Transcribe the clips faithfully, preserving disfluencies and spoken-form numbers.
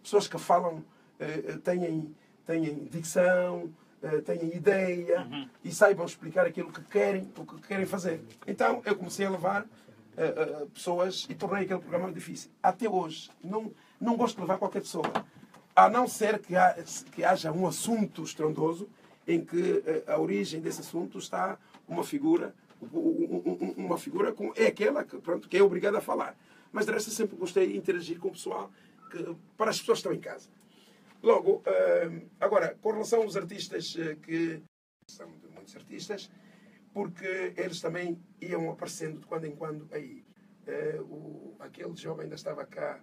pessoas que falam, uh, têm, têm dicção, uh, têm ideia uhum. e saibam explicar aquilo que querem, o que querem fazer. Então eu comecei a levar uh, uh, pessoas e tornei aquele programa difícil. Até hoje, não, não gosto de levar qualquer pessoa. A não ser que, ha, que haja um assunto estrondoso em que uh, a origem desse assunto está uma figura, uma figura com, é aquela que, pronto, que é obrigada a falar. Mas de resto eu sempre gostei de interagir com o pessoal, que, para as pessoas que estão em casa. Logo, uh, agora, com relação aos artistas uh, que são de muitos artistas, porque eles também iam aparecendo de quando em quando aí. Uh, o, aquele jovem ainda estava cá,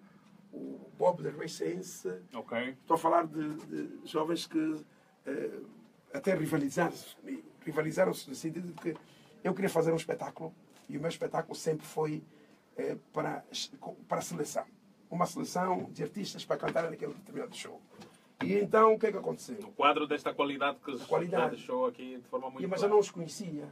o Bob da Recense. Okay. Estou a falar de, de jovens que uh, até rivalizaram-se comigo. Rivalizaram-se no sentido de que eu queria fazer um espetáculo e o meu espetáculo sempre foi uh, para, para a seleção. Uma seleção de artistas para cantar naquele determinado show. E então, o que é que aconteceu? No quadro desta qualidade que qualidade. já deixou aqui de forma muito e, Mas clara. eu não os conhecia.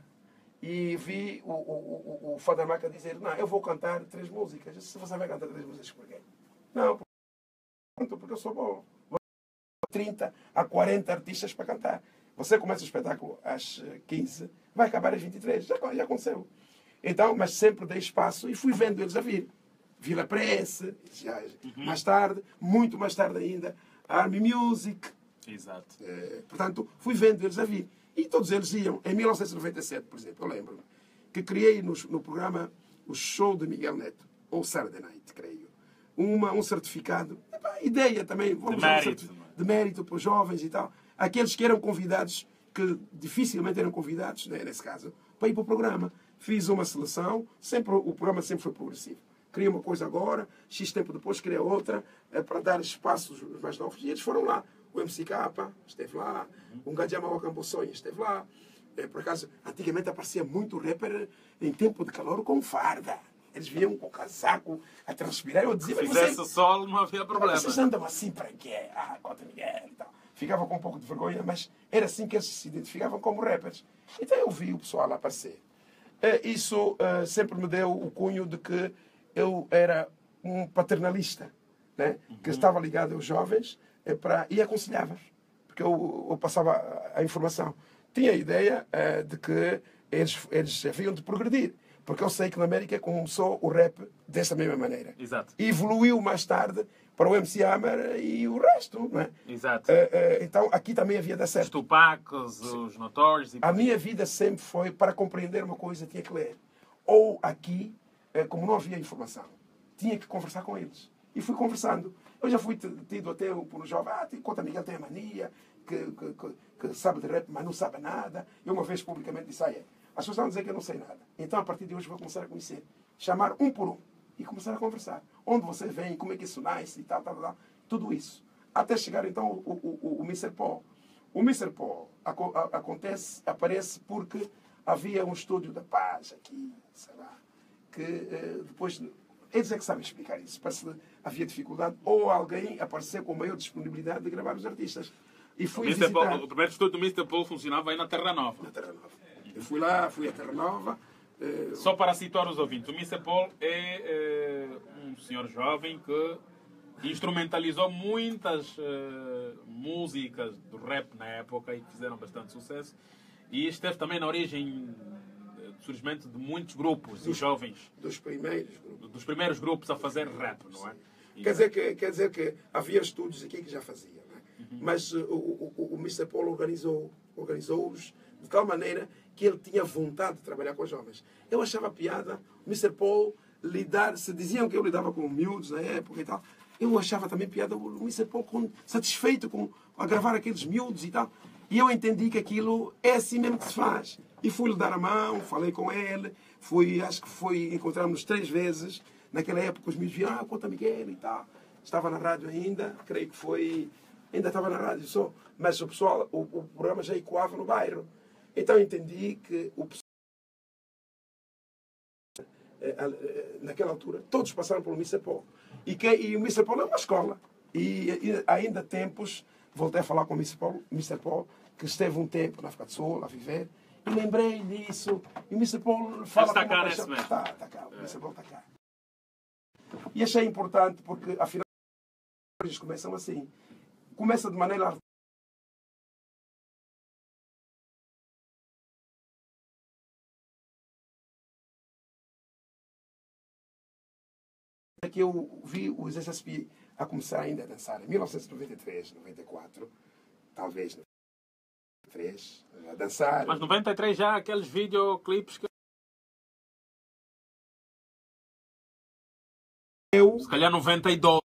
E vi o, o, o, o Father Maca dizer, não, eu vou cantar três músicas. Se você vai cantar três músicas, por quê? Não, porque eu sou bom. Vou ter trinta a quarenta artistas para cantar. Você começa o espetáculo às quinze, vai acabar às vinte e três. Já, já aconteceu. Então, mas sempre dei espaço e fui vendo eles a vir. Vila Presse, já, uhum. mais tarde, muito mais tarde ainda, Army Music. Exato. Eh, portanto, fui vendo eles a vir. E todos eles iam. Em mil novecentos e noventa e sete, por exemplo, eu lembro que criei no, no programa o show de Miguel Neto, ou Saturday Night, creio. Uma, um certificado, epá, ideia também, vamos de mérito, um de mérito para os jovens e tal. Aqueles que eram convidados, que dificilmente eram convidados, né, nesse caso, para ir para o programa. Fiz uma seleção, sempre, o programa sempre foi progressivo. Criei uma coisa agora, X tempo depois criei outra, é, para dar espaço aos mais novos. E eles foram lá. O M C K esteve lá, o Ngadiama Wakambosonha esteve lá. É, por acaso, antigamente aparecia muito rapper em tempo de calor com farda. Eles vinham com o casaco a transpirar. Eu dizia, se fizesse você, sol, não havia problema. Vocês andam assim para quê? Ah, conta Miguel e tal. Ficava com um pouco de vergonha, mas era assim que eles se identificavam como rappers. Então eu vi o pessoal lá aparecer. É, isso é, sempre me deu o cunho de que eu era um paternalista, né? Uhum. Que estava ligado aos jovens é, para, e aconselhava, porque eu, eu passava a, a informação. Tinha a ideia é, de que eles, eles haviam de progredir, porque eu sei que na América começou o rap dessa mesma maneira. Exato. E evoluiu mais tarde para o M C Hammer e o resto, não é? Exato. É, é, então aqui também havia de dar certo. Os Tupacos, os Notorious... A minha vida sempre foi, para compreender uma coisa, tinha que ler. Ou aqui, como não havia informação, tinha que conversar com eles. E fui conversando. Eu já fui tido até por um jovem, ah, conta Miguel tem a mania, que, que, que, que sabe de rap, mas não sabe nada. Eu uma vez publicamente disse, ah, é, as pessoas vão dizer que eu não sei nada. Então, a partir de hoje, vou começar a conhecer. Chamar um por um e começar a conversar. Onde você vem, como é que isso nasce e tal, tal, tal. Tudo isso. Até chegar, então, o, o, o, o mister Paul. O mister Paul aco, a, acontece, aparece porque havia um estúdio da Paz aqui, sei lá, que eh, depois... Eles é que sabem explicar isso. Parece que havia dificuldade ou alguém aparecer com maior disponibilidade de gravar os artistas. E fui o, mister visitar... Paul, o primeiro estúdio do mister Paul funcionava aí na Terra Nova. Na Terra Nova. Eu fui lá, fui à Terra Nova. Eh... Só para situar os ouvintes, o mister Paul é eh, um senhor jovem que instrumentalizou muitas eh, músicas do rap na época e que fizeram bastante sucesso. E esteve também na origem... surgimento de muitos grupos dos, de jovens. Dos primeiros grupos. Dos primeiros grupos a fazer rap, não é? E, quer, dizer que, quer dizer que havia estúdios aqui que já faziam, não é? Uhum. Mas uh, o, o, o mister Paul organizou, organizou-os de tal maneira que ele tinha vontade de trabalhar com os jovens. Eu achava piada o mister Paul lidar, se diziam que eu lidava com miúdos na época e tal, eu achava também piada o mister Paul com, satisfeito com a gravar aqueles miúdos e tal. E eu entendi que aquilo é assim mesmo que se faz. E fui-lhe dar a mão, falei com ele, fui, acho que foi, encontramos três vezes. Naquela época os meus viram, ah, conta Miguel e tal. Estava na rádio ainda, creio que foi, ainda estava na rádio só. Mas o pessoal, o, o programa já ecoava no bairro. Então entendi que o pessoal, naquela altura, todos passaram pelo mister Paul. E, que, e o mister Paul é uma escola. E, e ainda há tempos, voltei a falar com o mister Paul, mister Paul, que esteve um tempo na África do Sul, a viver. E lembrei disso. E o mister Paul fala... Está cá nesse momento. Está, está cá. O mister Paul está cá. E achei importante porque, afinal... histórias começam assim. Começa de maneira que eu vi os S S P a começar ainda a dançar em mil novecentos e noventa e três, noventa e quatro, talvez noventa e três, a dançar. Mas noventa e três já aqueles videoclipes que eu, se calhar noventa e dois.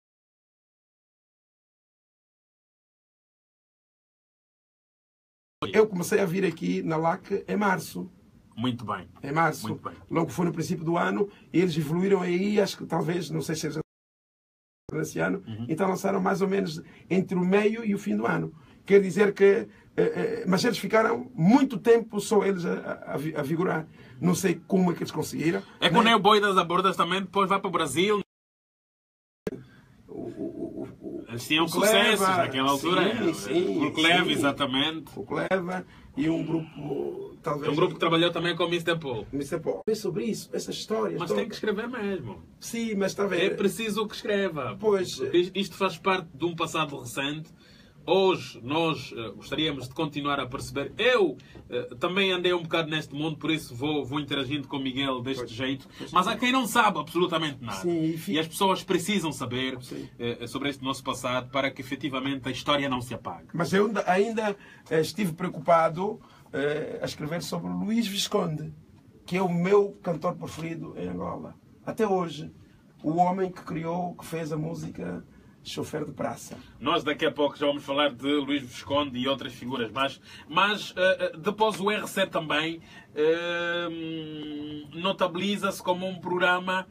eu comecei a vir aqui na L A C em março. Muito bem. Em março. Muito bem. Logo foi no princípio do ano. Eles evoluíram aí, acho que talvez, não sei se seja nesse ano, uhum. Então lançaram mais ou menos entre o meio e o fim do ano. Quer dizer que... Eh, eh, mas eles ficaram muito tempo só eles a, a, a vigorar. Não sei como é que eles conseguiram. É que o Neo Boi das Abordas também depois vai para o Brasil. Eles tinham sucessos naquela altura. Sim, sim, o Cleve, sim. Exatamente. O Cleve e um grupo, talvez... É um grupo que trabalhou também com o mister Paul. mister Paul. É sobre isso, essas histórias. Mas todas. tem que escrever mesmo. Sim, mas está a ver. É preciso que escreva. Pois. Porque isto faz parte de um passado recente. Hoje nós uh, gostaríamos de continuar a perceber. Eu uh, também andei um bocado neste mundo, por isso vou, vou interagindo com o Miguel deste pois, jeito. Pois, Mas há quem não sabe absolutamente nada. Sim, e, fica... e as pessoas precisam saber uh, sobre este nosso passado para que efetivamente a história não se apague. Mas eu ainda, ainda uh, estive preocupado uh, a escrever sobre o Luís Visconde, que é o meu cantor preferido em Angola. Até hoje. O homem que criou, que fez a música Chofer de Praça. Nós daqui a pouco já vamos falar de Luís Visconde e outras figuras, mas, mas uh, depois o R C também uh, notabiliza-se como um programa,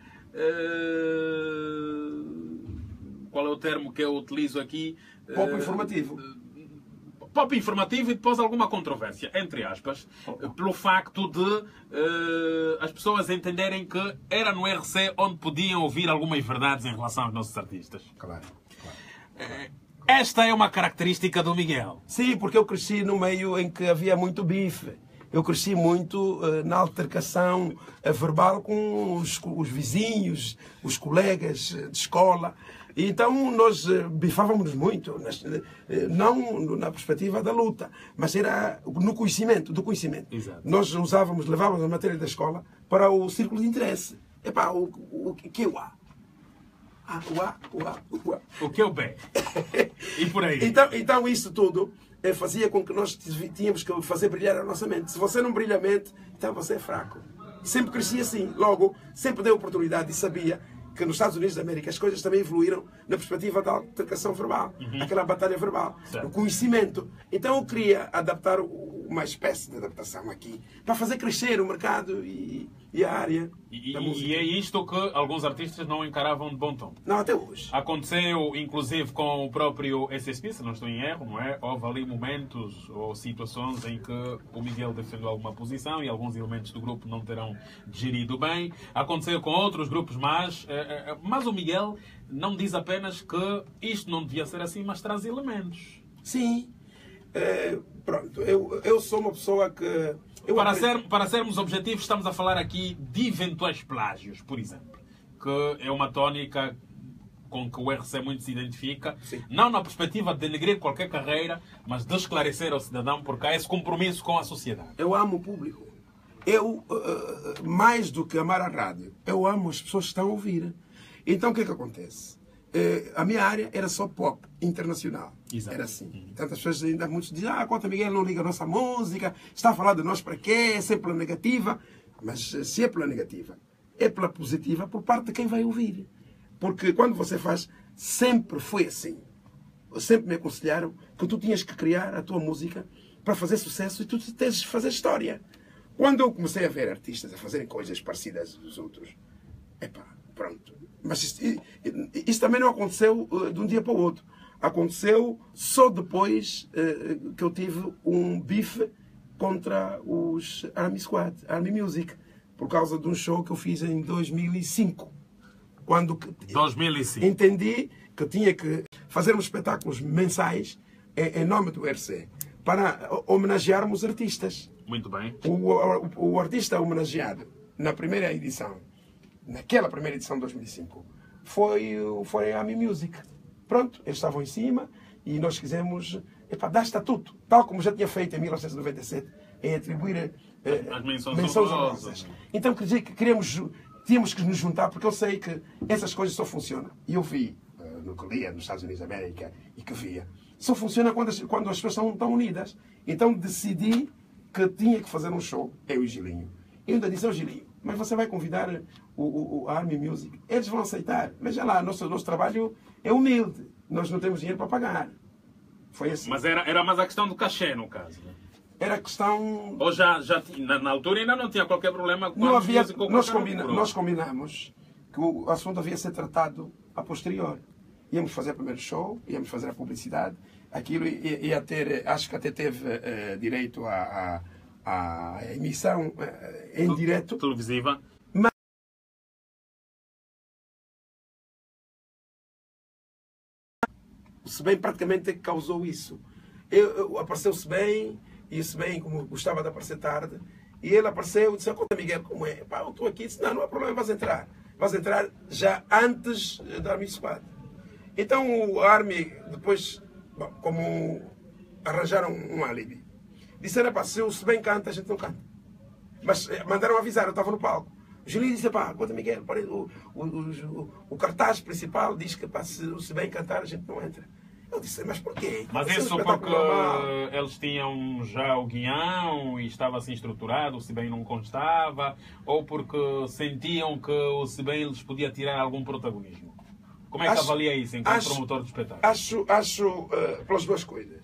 uh, qual é o termo que eu utilizo aqui? Uh, Pouco informativo. Pop informativo e depois alguma controvérsia, entre aspas, oh. pelo facto de uh, as pessoas entenderem que era no R C onde podiam ouvir algumas verdades em relação aos nossos artistas. Claro, claro. Uh, esta é uma característica do Miguel. Sim, porque eu cresci no meio em que havia muito bife. Eu cresci muito uh, na altercação uh, verbal com os, os vizinhos, os colegas de escola. E então nós uh, bifávamos muito, nas, uh, não na perspectiva da luta, mas era no conhecimento, do conhecimento. Exato. Nós usávamos, levávamos a matéria da escola para o círculo de interesse. Epá, o, o, o que é o A? Ah, o A, o A, o A. O que é o B? E por aí? Então, então isso tudo eh, fazia com que nós tínhamos que fazer brilhar a nossa mente. Se você não brilha a mente, então você é fraco. Sempre cresci assim. Logo, sempre dei oportunidade e sabia que nos Estados Unidos da América as coisas também evoluíram na perspectiva da altercação verbal. Uhum. Aquela batalha verbal. Certo. O conhecimento. Então eu queria adaptar uma espécie de adaptação aqui para fazer crescer o mercado e, e a área e, da música. E é isto que alguns artistas não encaravam de bom tom. Não, até hoje. Aconteceu, inclusive, com o próprio S S P, se não estou em erro, não é? Houve ali momentos ou situações em que o Miguel defendeu alguma posição e alguns elementos do grupo não terão gerido bem. Aconteceu com outros grupos, mas, mas o Miguel não diz apenas que isto não devia ser assim, mas traz elementos. Sim. É, pronto, eu, eu sou uma pessoa que... Eu para, ser, para sermos objetivos, estamos a falar aqui de eventuais plágios, por exemplo, que é uma tónica com que o R C muito se identifica. Sim. Não na perspectiva de denegrir qualquer carreira, mas de esclarecer ao cidadão, porque há esse compromisso com a sociedade. Eu amo o público. Eu, uh, mais do que amar a rádio, eu amo as pessoas que estão a ouvir. Então o que é que acontece? Uh, a minha área era só pop internacional. Exato. Era assim. Uhum. Tantas pessoas ainda muitos dizem, ah, Conta Miguel não liga a nossa música, está a falar de nós para quê? É sempre pela negativa. Mas se é pela negativa, é pela positiva por parte de quem vai ouvir. Porque quando você faz, sempre foi assim. Sempre me aconselharam que tu tinhas que criar a tua música para fazer sucesso e tu tens de fazer história. Quando eu comecei a ver artistas a fazerem coisas parecidas dos outros, epá, pronto. Mas isto, isto também não aconteceu uh, de um dia para o outro. Aconteceu só depois uh, que eu tive um bife contra os Army Squad, Army Music, por causa de um show que eu fiz em dois mil e cinco. Quando dois mil e cinco. Entendi que tinha que fazermos espetáculos mensais em, em nome do R C, para homenagearmos artistas. Muito bem. O, o, o artista homenageado na primeira edição, naquela primeira edição de dois mil e cinco, foi, foi a Army Music. Pronto, eles estavam em cima e nós quisemos epá, dar estatuto, tal como já tinha feito em mil novecentos e noventa e sete, em atribuir eh, As menções menções honrosas. honrosas. Então quer dizer que queremos, tínhamos que nos juntar, porque eu sei que essas coisas só funcionam. E eu vi uh, no que lia nos Estados Unidos da América e que via, só funciona quando as, quando as pessoas estão, estão unidas. Então decidi que tinha que fazer um show, eu e o Gilinho. E ainda disse ao Gilinho, mas você vai convidar o, o, o Army Music? Eles vão aceitar. Veja lá, nosso, nosso trabalho é humilde. Nós não temos dinheiro para pagar. Foi assim. Mas era, era mais a questão do cachê, no caso. Né? Era questão... Ou já, já na, na altura ainda não tinha qualquer problema com Não a havia, música ou nós, qualquer combina, outro. nós combinamos que o assunto havia de ser tratado a posterior. Íamos fazer o primeiro show, íamos fazer a publicidade. Aquilo ia, ia ter, acho que até teve uh, direito à, à, à emissão uh, em direto. Televisiva. O Sebem praticamente causou isso. Eu, eu, apareceu-se bem, e o Sebem, como gostava de aparecer tarde, e ele apareceu e disse, conta Miguel, como é? Pá, eu estou aqui, disse, não, não há problema, vais entrar. Vais entrar já antes da Army Squad. Então o Army, depois, bom, como arranjaram um álibi, disseram, pá, se o Sebem canta, a gente não canta. Mas mandaram avisar, eu estava no palco. O Julinho disse, pá, conta Miguel, o, o, o, o cartaz principal diz que pá, se o Sebem cantar, a gente não entra. Eu disse, mas porquê? Mas Isso é um isso espetáculo porque normal. eles tinham já o guião e estava assim estruturado, o Sebem não constava, ou porque sentiam que o Sebem lhes podia tirar algum protagonismo? Como é que Acho- avalia isso enquanto acho- promotor de espetáculo? Acho, acho uh, pelas duas coisas.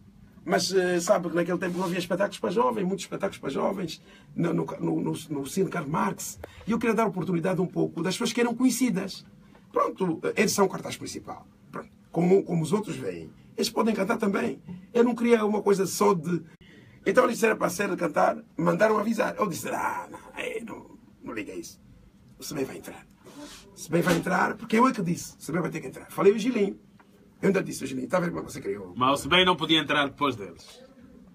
Mas uh, sabe que naquele tempo não havia espetáculos para jovens, muitos espetáculos para jovens, no, no, no, no, no Cine Karl Marx. E eu queria dar oportunidade um pouco das pessoas que eram conhecidas. Pronto, eles são o cartaz principal. Pronto. Como, como os outros veem. Eles podem cantar também. Eu não queria uma coisa só de... Então eles disseram para a série cantar, mandaram avisar. Eu disse, ah, não, é, não, não liga a isso. O Sebem vai entrar. O Sebem vai entrar, porque eu é que disse. O Sebem vai ter que entrar. Falei o Gilinho. Eu ainda disse ao Gilinho, está a ver como é que você criou? Mas o Sebem não podia entrar depois deles.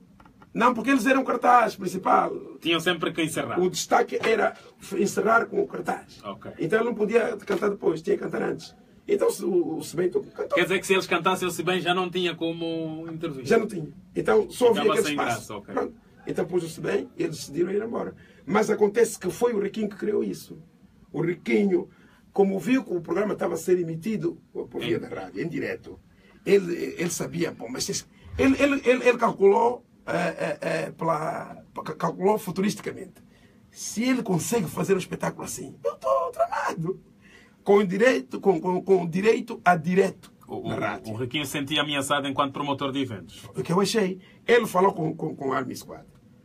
Não, porque eles eram o cartaz principal. Tinham sempre que encerrar. O destaque era encerrar com o cartaz. Ok. Então ele não podia cantar depois, tinha que cantar antes. Então se o, o Sebem cantou. Quer dizer que se eles cantassem o Sebem já não tinha como intervir. Já não tinha. Então só havia Ficava aquele sem espaço. graça, ok. Pronto. Então pôs o Sebem e eles decidiram ir embora. Mas acontece que foi o Riquinho que criou isso. O Riquinho, como viu que o programa estava a ser emitido por via Em- da rádio, em direto, ele, ele sabia, bom, mas esse- ele, ele, ele, ele calculou, eh, eh, eh, pela, calculou futuristicamente. Se ele consegue fazer um espetáculo assim, eu estou tramado. Com direito, com, com, com direito a direto O, na o, rádio. o Riquinho se sentia ameaçado enquanto promotor de eventos. O que eu achei. Ele falou com, com, com a Army Squad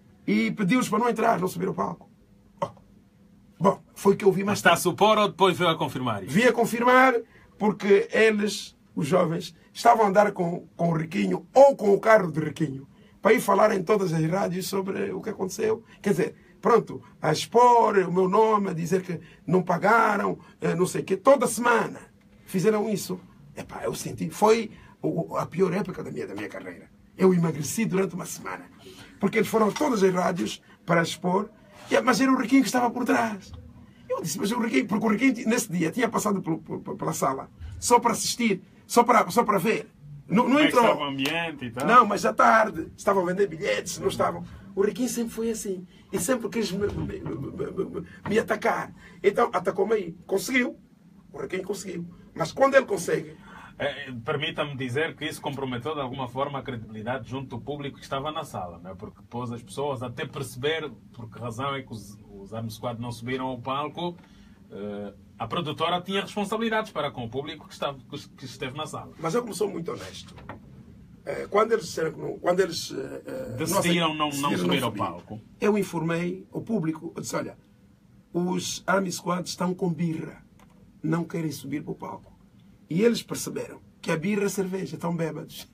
e pediu-lhes para não entrar, não subir ao palco. Oh. Bom, foi o que eu vi Mas mais está a tarde. supor ou depois veio a confirmar isso? Vi a confirmar porque eles, os jovens, estavam a andar com, com o Riquinho ou com o carro de Riquinho para ir falar em todas as rádios sobre o que aconteceu. Quer dizer, pronto, a expor o meu nome, a dizer que não pagaram, eh, não sei o quê. Toda semana fizeram isso. Epá, eu senti, foi o- a pior época da minha, da minha carreira. Eu emagreci durante uma semana. Porque eles foram a todas as rádios para expor, e- mas era o Riquinho que estava por trás. Eu disse, mas o Riquinho, porque o Riquinho nesse dia tinha passado pelo- pelo- pela sala só para assistir, só para, só para ver. Não, não Como é que entrou. estava o ambiente e tal? Não, mas à tarde estavam a vender bilhetes, não estavam. O Riquinho sempre foi assim. E sempre quis me, me, me- me- me atacar. Então atacou-me aí. Conseguiu. O Riquinho conseguiu. Mas quando ele consegue, Eh, Permita-me dizer que isso comprometeu de alguma forma a credibilidade junto do público que estava na sala, não é? Porque pôs as pessoas até perceber por que razão é que os, os Army Squad não subiram ao palco. Eh, a produtora tinha responsabilidades para com o público que, estava, que esteve na sala. mas eu como sou muito honesto, eh, quando eles disseram que não, quando eles eh, eh, Decidiram não- não decidiram subir ao subir, palco. eu informei o público. Eu disse, olha, os Army Squad estão com birra, não querem subir para o palco. E eles perceberam que a birra é cerveja, estão bêbados.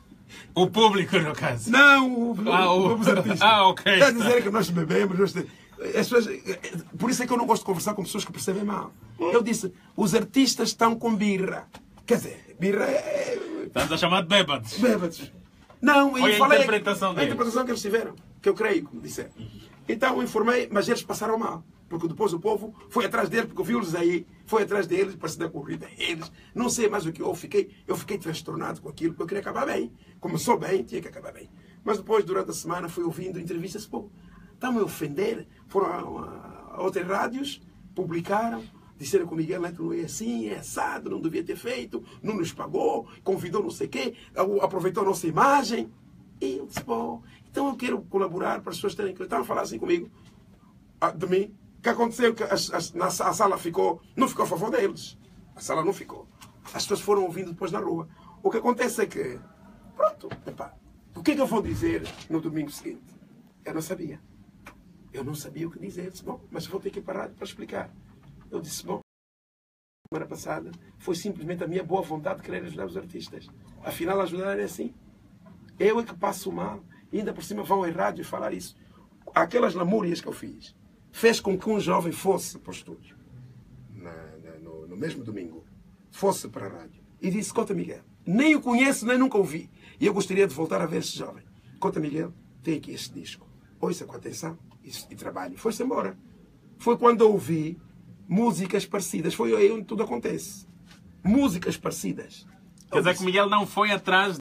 O público, no caso. Não, o- Ah, o- os artistas. Ah, ok. Está a dizer que nós bebemos. Nós... As pessoas... Por isso é que eu não gosto de conversar com pessoas que percebem mal. Eu disse, os artistas estão com birra. Quer dizer, birra é... Estás a chamar de bêbados. bêbados. Não, Foi eu a falei... interpretação A deles. interpretação que eles tiveram, que eu creio, como disseram. Então eu informei, mas eles passaram mal. Porque depois o povo foi atrás dele, porque viu-los aí, foi atrás deles, para se dar corrida a eles. Não sei mais o que eu fiquei. Eu fiquei transtornado com aquilo, porque eu queria acabar bem. Começou bem, tinha que acabar bem. Mas depois, durante a semana, fui ouvindo entrevistas. Pô, estão a ofender. Foram a, a outras rádios, publicaram, disseram que o Miguel Neto é assim, é assado, não devia ter feito, não nos pagou, convidou não sei o quê, aproveitou a nossa imagem. E eu disse, pô, então eu quero colaborar para as pessoas terem que... Estavam a falar assim comigo, de mim. O que aconteceu? Que a, a, a sala ficou, não ficou a favor deles. A sala não ficou. As pessoas foram ouvindo depois na rua. O que acontece é que, pronto, epá, o que é que eu vou dizer no domingo seguinte? Eu não sabia. Eu não sabia o que dizer. Eu disse, bom, mas vou ter que parar para explicar. Eu disse, bom, a semana passada foi simplesmente a minha boa vontade de querer ajudar os artistas. Afinal, ajudar é assim. Eu é que passo mal. E ainda por cima vão em rádio falar isso. Aquelas lamúrias que eu fiz fez com que um jovem fosse para o estúdio, na, na, no, no mesmo domingo, fosse para a rádio, e disse, Cota Miguel, nem o conheço, nem nunca o vi, e eu gostaria de voltar a ver esse jovem. Cota Miguel, tem aqui este disco, ouça com atenção e, e trabalho. Foi-se embora. Foi quando eu ouvi músicas parecidas, foi aí onde tudo acontece. Músicas parecidas. Quer dizer que Miguel não foi atrás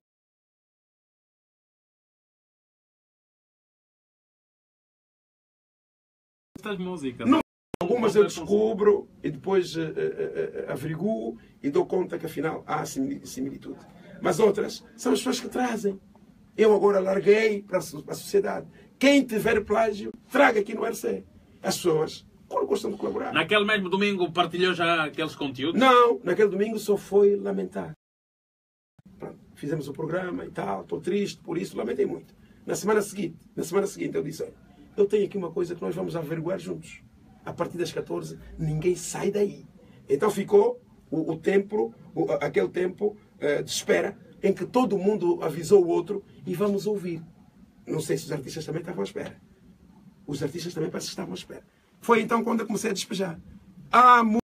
das músicas. Não, algumas eu descubro e depois uh, uh, uh, averiguo e dou conta que afinal há similitude. Mas outras são as pessoas que trazem. Eu agora larguei para a sociedade. Quem tiver plágio, traga aqui no R C. As pessoas gostam de colaborar. Naquele mesmo domingo partilhou já aqueles conteúdos? Não, naquele domingo só foi lamentar. Pronto, fizemos o programa e tal, estou triste por isso, lamentei muito. Na semana seguinte, na semana seguinte eu disse, olha, eu tenho aqui uma coisa que nós vamos averiguar juntos. A partir das catorze, ninguém sai daí. Então ficou o, o tempo, o, aquele tempo uh, de espera, em que todo mundo avisou o outro e vamos ouvir. Não sei se os artistas também estavam à espera. Os artistas também parece que estavam à espera. Foi então quando eu comecei a despejar. Ah, muito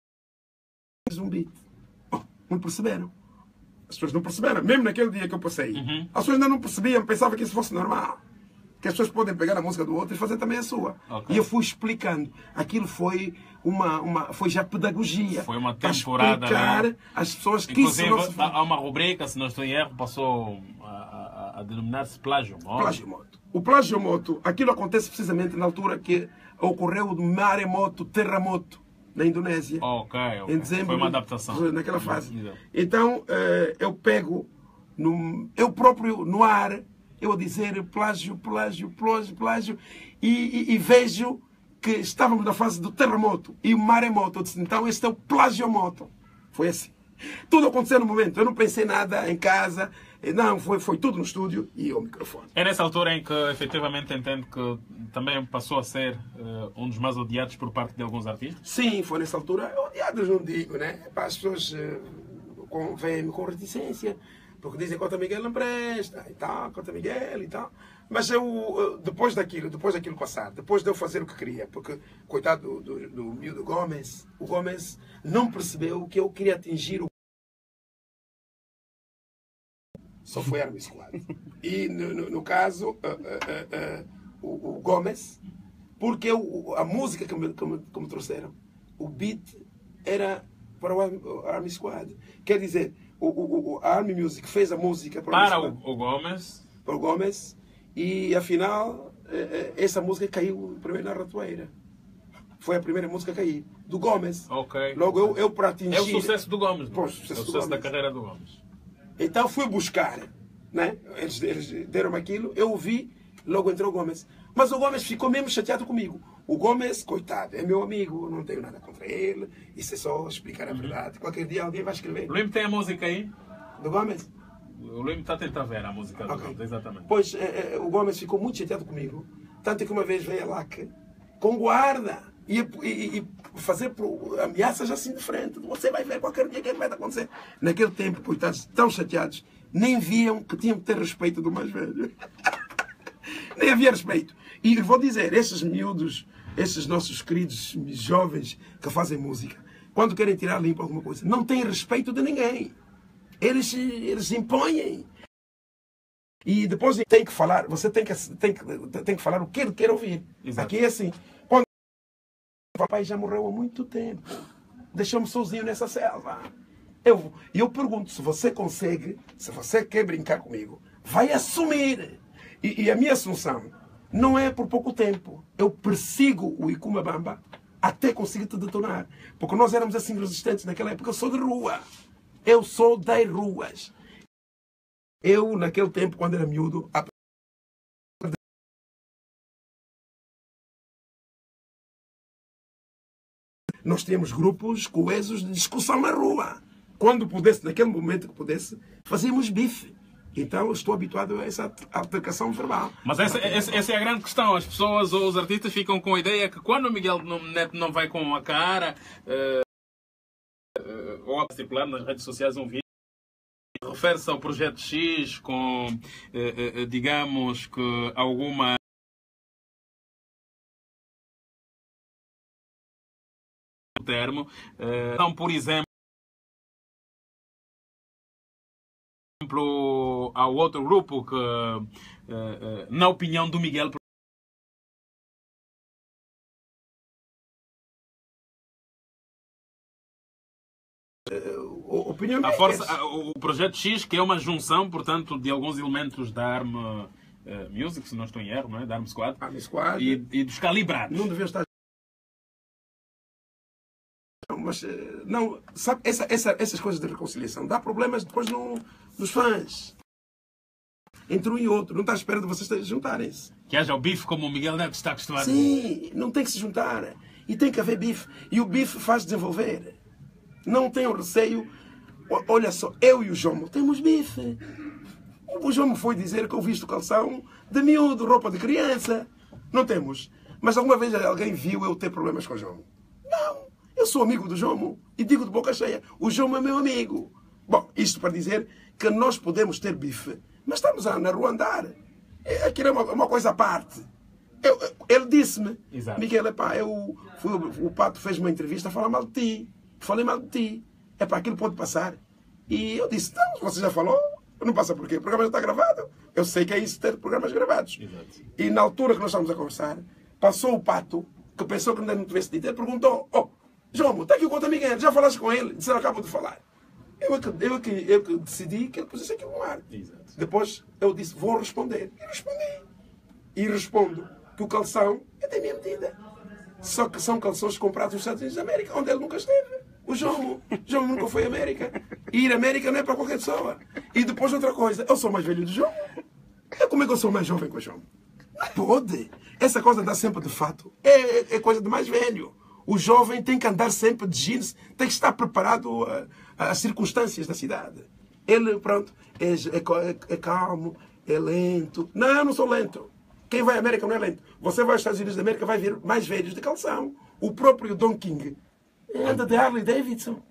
um beat. Oh, não perceberam. As pessoas não perceberam. Mesmo naquele dia que eu passei. Uhum. As pessoas ainda não percebiam, pensavam que isso fosse normal. Que as pessoas podem pegar a música do outro e fazer também a sua. Okay. E eu fui explicando. Aquilo foi uma, uma foi já pedagogia. Foi uma temporada. Para explicar, né? As pessoas que Inclusive, isso não se... há uma rubrica, se não estou em erro, passou a, a, a denominar-se Plágio Moto. Plágio Moto. O Plágio Moto, aquilo acontece precisamente na altura que ocorreu o maremoto, terremoto na Indonésia. Ok, ok. Em dezembro, foi uma adaptação. Naquela fase. Então, eu pego, no, eu próprio no ar, eu a dizer plágio, plágio, plágio, plágio, e, e, e vejo que estávamos na fase do terremoto e o maremoto. Eu disse, então este é o plagiomoto. Foi assim. Tudo aconteceu no momento. Eu não pensei nada em casa. Não, foi, foi tudo no estúdio e o microfone. É nessa altura em que efetivamente entendo que também passou a ser uh, um dos mais odiados por parte de alguns artistas? Sim, foi nessa altura. Odiados não digo, né? Para as pessoas uh, com, veem-me com reticência. Porque dizem que Cota Miguel não presta, e tal, Cota Miguel e tal. Mas eu, depois daquilo, depois daquilo passar, depois de eu fazer o que queria, porque, coitado do, do, do miúdo Gomes, o Gomes não percebeu que eu queria atingir o... Só foi Army Squad. E, no, no, no caso, uh, uh, uh, uh, o, o Gomes, porque eu, a música que me, que, me, que me trouxeram, o beat era para o Army Squad. Quer dizer... O, o, o, a Army Music fez a música para, para o, o Gomes. Para o Gomes. E afinal, essa música caiu primeiro na ratoeira. Foi a primeira música a cair. Do Gomes. Ok. Logo eu, eu para atingir. É o sucesso do Gomes. Pô, o sucesso, é o do sucesso Gomes. da carreira do Gomes. Então fui buscar. Né? Eles, eles deram aquilo. Eu ouvi. Logo entrou o Gomes. Mas o Gomes ficou mesmo chateado comigo. O Gomes, coitado, é meu amigo, não tenho nada contra ele. Isso é só explicar a verdade. Qualquer dia alguém vai escrever. O Luim tem a música aí? Do Gomes? O Luim está a tentar ver a música do okay. Gomes, exatamente. Pois, é, é, o Gomes ficou muito chateado comigo. Tanto que uma vez veio lá que, com guarda, e, e, e fazer pro, ameaças assim de frente. Você vai ver qualquer dia o que vai acontecer. Naquele tempo, coitados, tão chateados, nem viam que tinham que ter respeito do mais velho. Nem havia respeito. E vou dizer, esses miúdos, esses nossos queridos jovens que fazem música, quando querem tirar limpo alguma coisa, não têm respeito de ninguém. Eles, eles impõem. E depois tem que falar, você tem que, tem que, tem que falar o que ele quer ouvir. Exato. Aqui é assim. Quando falo, pai já morreu há muito tempo. Deixou-me sozinho nessa selva. Eu, eu pergunto, se você consegue, se você quer brincar comigo, vai assumir. E, e a minha assunção não é por pouco tempo. Eu persigo o Icuma Bamba até conseguir te detonar. Porque nós éramos assim resistentes naquela época. Eu sou de rua. Eu sou das ruas. Eu, naquele tempo, quando era miúdo, nós tínhamos grupos coesos de discussão na rua. Quando pudesse, naquele momento que pudesse, fazíamos bife. Então eu estou habituado a essa altercação verbal. Mas essa, essa, essa é a grande questão. As pessoas ou os artistas ficam com a ideia que quando o Miguel Neto não vai com a cara, uh, uh, ou a circular nas redes sociais um vídeo, refere-se ao Projeto X com, uh, uh, digamos que alguma termo. Uh, então, por exemplo, ao outro grupo que, uh, uh, na opinião do Miguel, uh, opinião a força, a, o Projeto X, que é uma junção, portanto, de alguns elementos da Arm uh, Music, se não estou em erro, não é? Da Arm Squad, Arm Squad. E, e dos Calibrados. Não devia estar. Mas, não, sabe, essa, essa, essas coisas de reconciliação dá problemas depois no, nos fãs. Entre um e outro. Não está à espera de vocês juntarem-se. Que haja o bife como o Miguel Neto está acostumado. Sim, não tem que se juntar. E tem que haver bife. E o bife faz desenvolver. Não tenham receio. Olha só, eu e o Jomo temos bife. O Jomo foi dizer que eu visto calção de miúdo, roupa de criança. Não temos. Mas alguma vez alguém viu eu ter problemas com o Jomo? Não. Eu sou amigo do Jomo e digo de boca cheia, o Jomo é meu amigo. Bom, isto para dizer que nós podemos ter bife, mas estamos na rua a andar. Aquilo é uma, uma coisa à parte. Eu, ele disse-me, Miguel, epá, eu, fui, o Pato fez uma entrevista a falar mal de ti. Falei mal de ti. Epá, aquilo pode passar. E eu disse, não, você já falou, não passa por quê? O programa já está gravado. Eu sei que é isso ter programas gravados. Exato. E na altura que nós estávamos a conversar, passou o Pato, que pensou que ainda não tivesse dito, ele perguntou, oh, Jomo, está aqui o Conta Miguel, já falaste com ele? Disseram, acabo de falar. Eu é que, eu é que, eu é que decidi que ele pusesse aquilo no ar. Exato. Depois eu disse, vou responder. E respondi. E respondo que o calção é da minha medida. Só que são calções comprados nos Estados Unidos da América, onde ele nunca esteve. O Jomo. O Jomo nunca foi à América. E ir à América não é para qualquer pessoa. E depois outra coisa, eu sou mais velho do Jomo. Como é que eu sou mais jovem que o Jomo? Não pode. Essa coisa dá sempre de fato. É, é coisa de mais velho. O jovem tem que andar sempre de jeans, tem que estar preparado às circunstâncias da cidade. Ele, pronto, é, é, é calmo, é lento. Não, eu não sou lento. Quem vai à América não é lento. Você vai aos Estados Unidos da América, vai ver mais velhos de calção. O próprio Don King anda de Harley Davidson,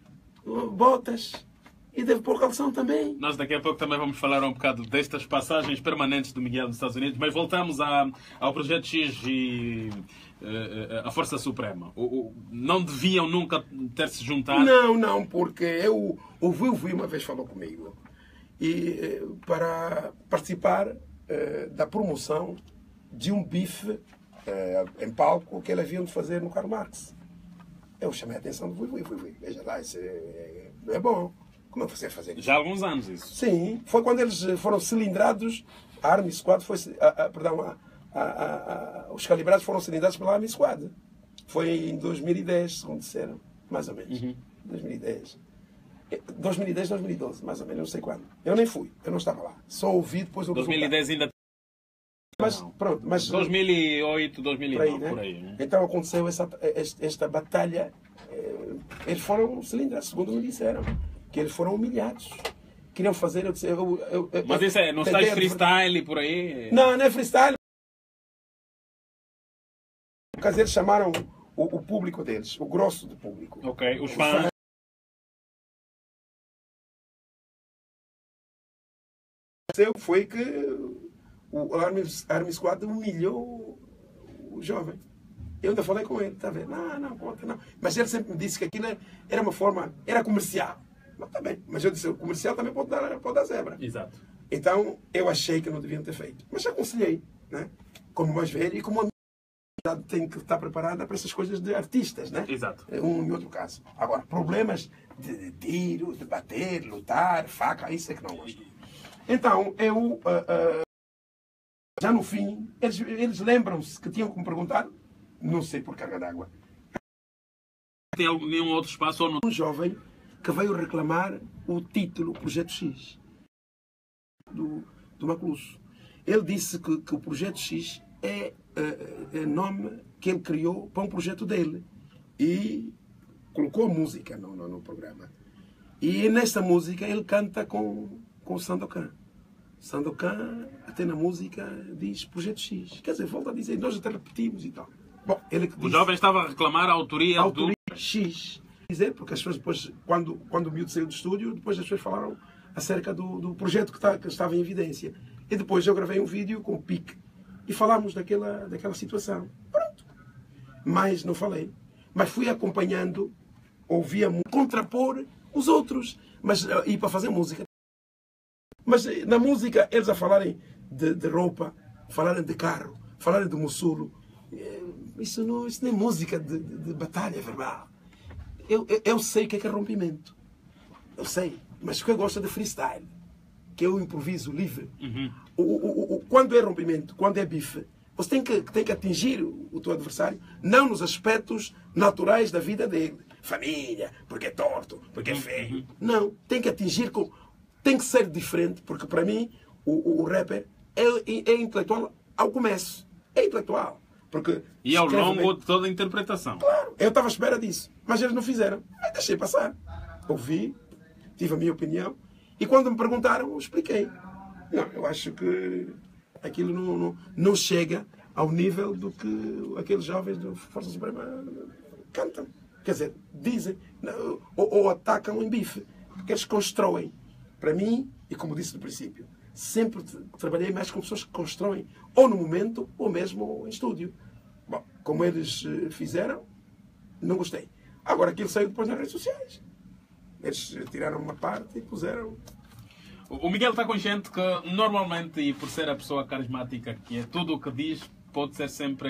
botas, e deve pôr calção também. Nós daqui a pouco também vamos falar um bocado destas passagens permanentes do Miguel nos Estados Unidos, mas voltamos a, ao Projeto X e uh, a Força Suprema. O, o, não deviam nunca ter-se juntado? Não, não, porque eu, o Vivi uma vez falou comigo e, para participar uh, da promoção de um bife uh, em palco que ele haviam de fazer no Karl Marx. Eu chamei a atenção do Vivi, Vivi, veja lá, isso é, é bom. Como é que você vai fazer isso? Já há alguns anos isso. Sim, foi quando eles foram cilindrados, a Army Squad foi, a, a, perdão, a, a, a, a, os calibrados foram cilindrados pela Army Squad. Foi em dois mil e dez, segundo disseram, mais ou menos. Uhum. dois mil e dez. dois mil e dez, dois mil e doze, mais ou menos, não sei quando. Eu nem fui, eu não estava lá. Só ouvi depois do dois mil e dez resultado. ainda... Mas, pronto, mas... dois mil e oito, dois mil e nove, por aí, né? Por aí, né? Então aconteceu essa, esta, esta batalha. Eles foram cilindrados, segundo me disseram. Que eles foram humilhados. Queriam fazer... Eu disse, eu, eu, eu, Mas isso é, não está freestyle por aí? Não, não é freestyle. Por causa eles chamaram o, o público deles, o grosso do público. Ok, os fãs. Foi que o Army, Army Squad humilhou o jovem. Eu ainda falei com ele, está a ver? Não, não, conta, não. Mas ele sempre me disse que aquilo era uma forma, era comercial. Mas tá bem. Mas eu disse, o comercial também pode dar, pode dar zebra. Exato. Então, eu achei que não deviam ter feito. Mas aconselhei, né? Como mais velho e como amigo. tem que estar preparada para essas coisas de artistas, né? Exato. Um e outro caso. Agora, problemas de, de tiro, de bater, lutar, faca, isso é que não gosto. Então, eu, uh, uh, já no fim, eles, eles lembram-se que tinham que me perguntar, não sei por carga d'água. Tem algum, nenhum outro espaço ou não? Um jovem que veio reclamar o título Projeto X do, do Macluso. Ele disse que, que o Projeto X é o uh, nome que ele criou para um projeto dele. E colocou música no, no, no programa. E nessa música ele canta com, com o Sandokan. Sandokan, até na música, diz Projeto X. Quer dizer, volta a dizer, nós até repetimos e tal. Bom, ele que o disse, jovem estava a reclamar a autoria, a autoria do... X. Dizer, porque as pessoas depois, quando, quando o miúdo saiu do estúdio, depois as pessoas falaram acerca do, do projeto que, tá, que estava em evidência. E depois eu gravei um vídeo com o pique e falámos daquela, daquela situação. Pronto. Mas não falei. Mas fui acompanhando, ouvia contrapor os outros. Mas e para fazer música. Mas na música, eles a falarem de, de roupa, falarem de carro, falarem de Mussulo, isso não, isso não é música de, de, de batalha verbal. Eu, eu, eu sei o que é, que é rompimento. Eu sei. Mas o que eu gosto é de freestyle, que é o improviso livre. Uhum. O, o, o, quando é rompimento, quando é bife, você tem que, tem que atingir o, o teu adversário, não nos aspectos naturais da vida dele. Família, porque é torto, porque é feio. Não, tem que atingir com... Tem que ser diferente, porque para mim o, o rapper é, é, é intelectual ao começo. É intelectual. Porque e ao longo bem. de toda a interpretação. Claro, eu estava à espera disso. Mas eles não fizeram. Aí deixei passar. Ouvi, tive a minha opinião. E quando me perguntaram, eu expliquei. Não, eu acho que aquilo não, não, não chega ao nível do que aqueles jovens da Força Suprema cantam. Quer dizer, dizem, ou, ou atacam em bife. Porque eles constroem. Para mim, e como disse no princípio, sempre trabalhei mais com pessoas que constroem, ou no momento, ou mesmo em estúdio. Bom, como eles fizeram, não gostei. Agora, aquilo saiu depois nas redes sociais. Eles tiraram uma parte e puseram... O Miguel está consciente que, normalmente, e por ser a pessoa carismática que é, tudo o que diz pode ser sempre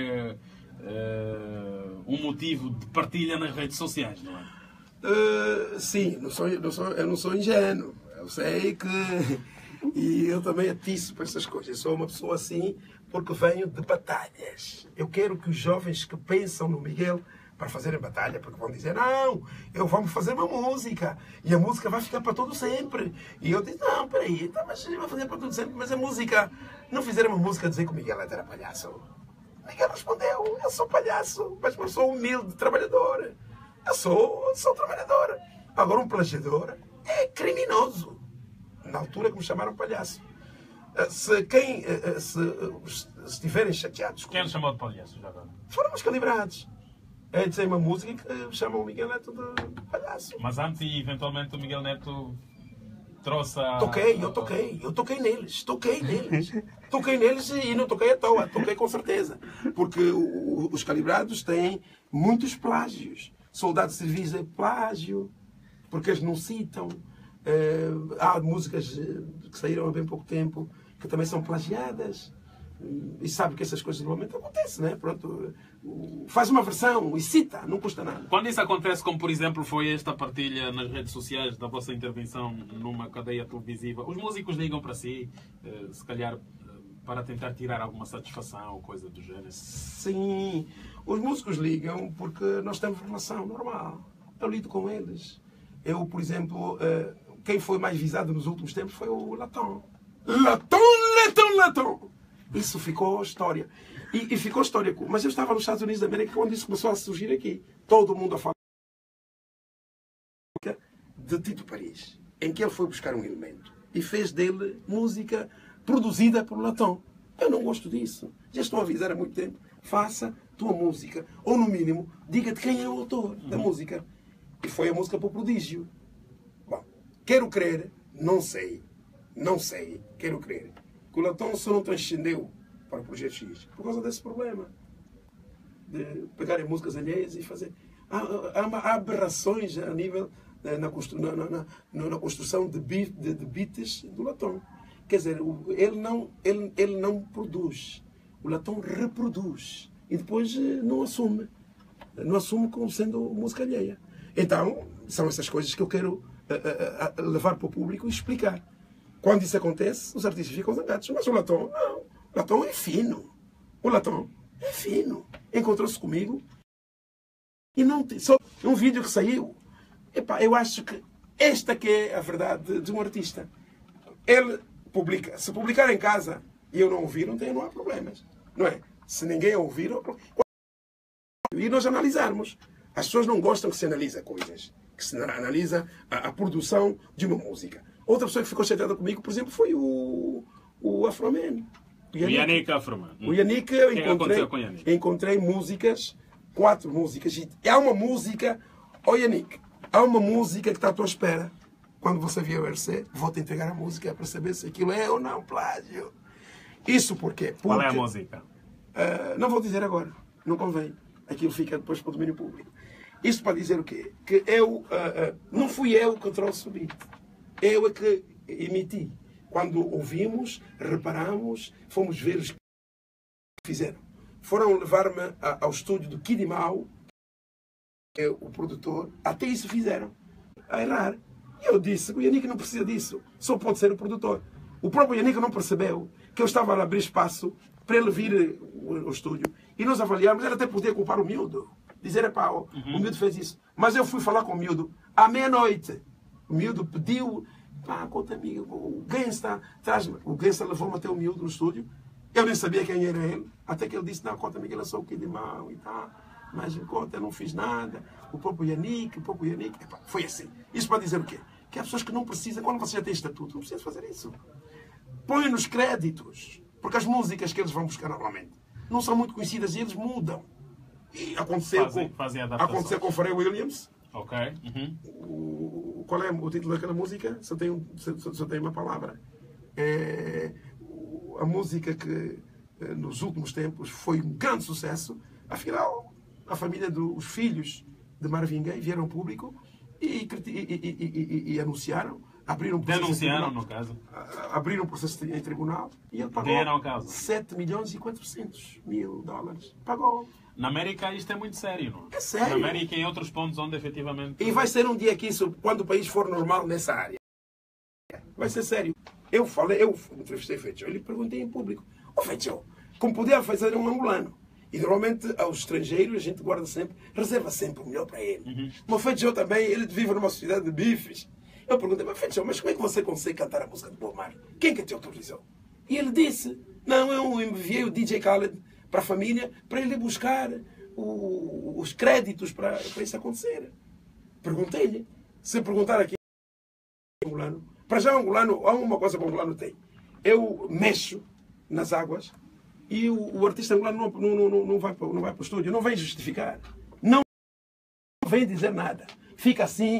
uh, um motivo de partilha nas redes sociais, não é? Uh, sim, não sou, não sou, eu não sou ingênuo. Eu sei que... E eu também atiço para essas coisas. Eu sou uma pessoa assim porque venho de batalhas. Eu quero que os jovens que pensam no Miguel para fazerem batalha, porque vão dizer, não, eu vamos fazer uma música e a música vai ficar para todo sempre. E eu digo, não, peraí, então, mas a gente vai fazer para todo sempre, mas a música... Não fizeram uma música a dizer que o Miguel era palhaço. O Miguel respondeu, eu sou palhaço, mas eu sou humilde, trabalhador. Eu sou, eu sou trabalhador. Agora um plagiador é criminoso. Na altura que me chamaram palhaço. Se quem se, se estiverem chateados com... Quem lhe chamou de palhaço já agora? Foram os calibrados. É dizer uma música que chamam o Miguel Neto de palhaço. Mas antes, eventualmente, o Miguel Neto trouxe a... Toquei, eu toquei. Eu toquei neles. Toquei neles. Toquei neles e não toquei à toa. Toquei com certeza. Porque o, os calibrados têm muitos plágios. Soldado de Serviço é plágio. Porque eles não citam. Uh, há músicas que saíram há bem pouco tempo que também são plagiadas. E sabe que essas coisas normalmente acontecem, né? Pronto, faz uma versão e cita, não custa nada. Quando isso acontece, como por exemplo foi esta partilha nas redes sociais da vossa intervenção numa cadeia televisiva, os músicos ligam para si, se calhar para tentar tirar alguma satisfação ou coisa do gênero? Sim, os músicos ligam porque nós temos relação normal. Eu lido com eles. Eu, por exemplo, quem foi mais visado nos últimos tempos foi o Latom. Latom, Latom, Latom! Isso ficou história. E, e ficou história. Mas eu estava nos Estados Unidos da América quando isso começou a surgir aqui. Todo mundo a falar de Tito Paris, em que ele foi buscar um elemento e fez dele música produzida por Latom. Eu não gosto disso. Já estou a avisar há muito tempo. Faça tua música. Ou, no mínimo, diga-te quem é o autor da música. E foi a música para o Prodígio. Bom, quero crer, não sei. Não sei, quero crer. Que o Latom só não transcendeu para o Projeto X por causa desse problema. De pegarem músicas alheias e fazer... Há, há, há aberrações a nível... Na, constru, na, na, na construção de, beat, de, de beats do Latom. Quer dizer, ele não, ele, ele não produz. O Latom reproduz. e depois não assume. Não assume como sendo música alheia. Então, são essas coisas que eu quero uh, uh, levar para o público e explicar. Quando isso acontece, os artistas ficam zangados. Mas o Latom, não. O Latom é fino. O Latom é fino. Encontrou-se comigo e não tem... Só um vídeo que saiu. Epá, eu acho que esta que é a verdade de um artista. Ele publica. Se publicar em casa e eu não ouvir, não, tem, não há problemas. Não é? Se ninguém ouvir... E nós analisarmos. As pessoas não gostam que se analisa coisas. Que se analisa a, a produção de uma música. Outra pessoa que ficou chateada comigo, por exemplo, foi o, o Afroman. O Yannick Afroman. O Yannick, eu encontrei, Yannick? encontrei músicas, quatro músicas. E há uma música... Ó oh, Yannick, há uma música que está à tua espera. Quando você vier o R C, vou-te entregar a música para saber se aquilo é ou não plágio. Isso porquê? Porque, qual é a música? Uh, não vou dizer agora. Não convém. Aquilo fica depois para o domínio público. Isso para dizer o quê? Que eu, uh, uh, não fui eu que trouxe o beat. Eu é que emiti. Quando ouvimos, reparamos, fomos ver os que fizeram. Foram levar-me ao estúdio do Kid Mau, que é o produtor, até isso fizeram. A errar. E eu disse, o Yannick não precisa disso. Só pode ser o produtor. O próprio Yannick não percebeu que eu estava a abrir espaço para ele vir ao estúdio. E nós avaliamos, ele até podia culpar o miúdo. Dizer, é pá, uhum. o miúdo fez isso. Mas eu fui falar com o miúdo à meia-noite. O miúdo pediu, pá, conta amiga, o Gangsta, traz-me. O Gangsta levou-me até o miúdo no estúdio. Eu nem sabia quem era ele. Até que ele disse, não, conta amiga, eu sou o Kid Mau e tal. Mas conta, eu não fiz nada. O próprio Yannick, o próprio Yannick. Epá, foi assim. Isso para dizer o quê? Que há pessoas que não precisam, quando você já tem estatuto, não precisa fazer isso. Põe nos créditos. Porque as músicas que eles vão buscar normalmente não são muito conhecidas e eles mudam. E aconteceu, fazem, com, fazem aconteceu com o Pharrell Williams. Ok. Uhum. O, qual é o título daquela música? Só tem, só, só tem uma palavra. É a música que nos últimos tempos foi um grande sucesso. Afinal, a família dos filhos de Marvin Gaye vieram ao público e, e, e, e, e anunciaram. Abriram um processo Denunciaram, em no caso. Abriram um processo em tribunal e ele pagou Deram caso. sete milhões e quatrocentos mil dólares. Pagou. Na América isto é muito sério, não? É sério. Na América e em outros pontos onde efetivamente... E vai ser um dia que isso, quando o país for normal nessa área. Vai ser sério. Eu falei, eu entrevistei Fecho, eu lhe perguntei em público. Ô Fecho, como podia fazer um angolano? E normalmente aos estrangeiros a gente guarda sempre, reserva sempre o melhor para ele. Uhum. Mas o Fecho também, ele vive numa sociedade de bifes. Eu perguntei, mas Fecho, mas como é que você consegue cantar a música do Bob Marley? Quem que te autorizou? E ele disse, não, eu enviei o D J Khaled para a família, para ele buscar o, os créditos para, para isso acontecer. Perguntei-lhe. Se perguntar aqui, angolano, para já angolano, há uma coisa que o angolano tem. Eu mexo nas águas e o, o artista angolano não, não, não, não, vai, não vai para o estúdio, não vem justificar. Não vem dizer nada. Fica assim.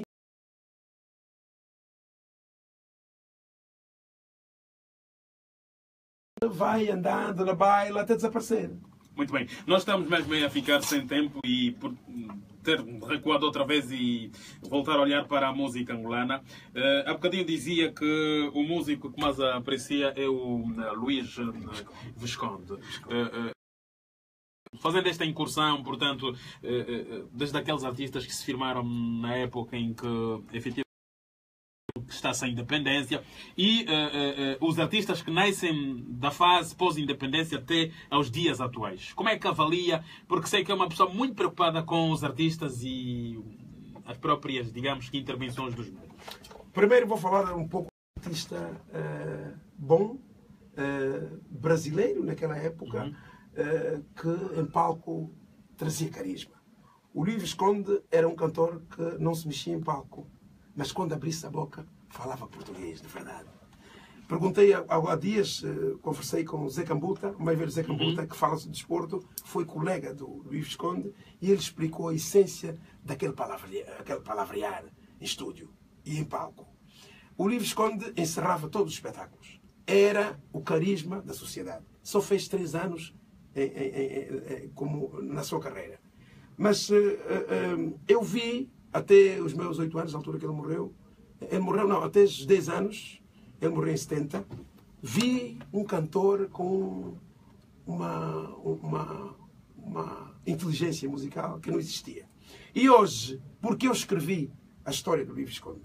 Vai andando na baila até desaparecer. Muito bem. Nós estamos mesmo a ficar sem tempo e por ter recuado outra vez e voltar a olhar para a música angolana. Uh, há bocadinho dizia que o músico que mais aprecia é o uh, Luís uh, Visconde. Uh, uh, fazendo esta incursão, portanto, uh, uh, desde aqueles artistas que se firmaram na época em que efetivamente está sem independência e uh, uh, uh, os artistas que nascem da fase pós-independência até aos dias atuais. Como é que avalia? Porque sei que é uma pessoa muito preocupada com os artistas e as próprias, digamos, intervenções dos médios. Primeiro vou falar um pouco do artista uh, bom, uh, brasileiro naquela época, uhum. uh, que em palco trazia carisma. O Luís Visconde era um cantor que não se mexia em palco. Mas quando abrisse a boca, falava português, de verdade. Perguntei há, há dias, uh, conversei com o Zé Cambuta, o mais velho Zé Cambuta, uhum. que fala de desporto, foi colega do Luís Visconde, e ele explicou a essência daquele palavrear, aquele palavrear em estúdio e em palco. O Luís Visconde encerrava todos os espetáculos. Era o carisma da sociedade. Só fez três anos em, em, em, em, como na sua carreira. Mas uh, uh, uh, eu vi até os meus oito anos, na altura que ele morreu, ele morreu, não, até os dez anos, ele morreu em setenta, vi um cantor com uma, uma, uma inteligência musical que não existia. E hoje, porque eu escrevi a história do Luís Visconde?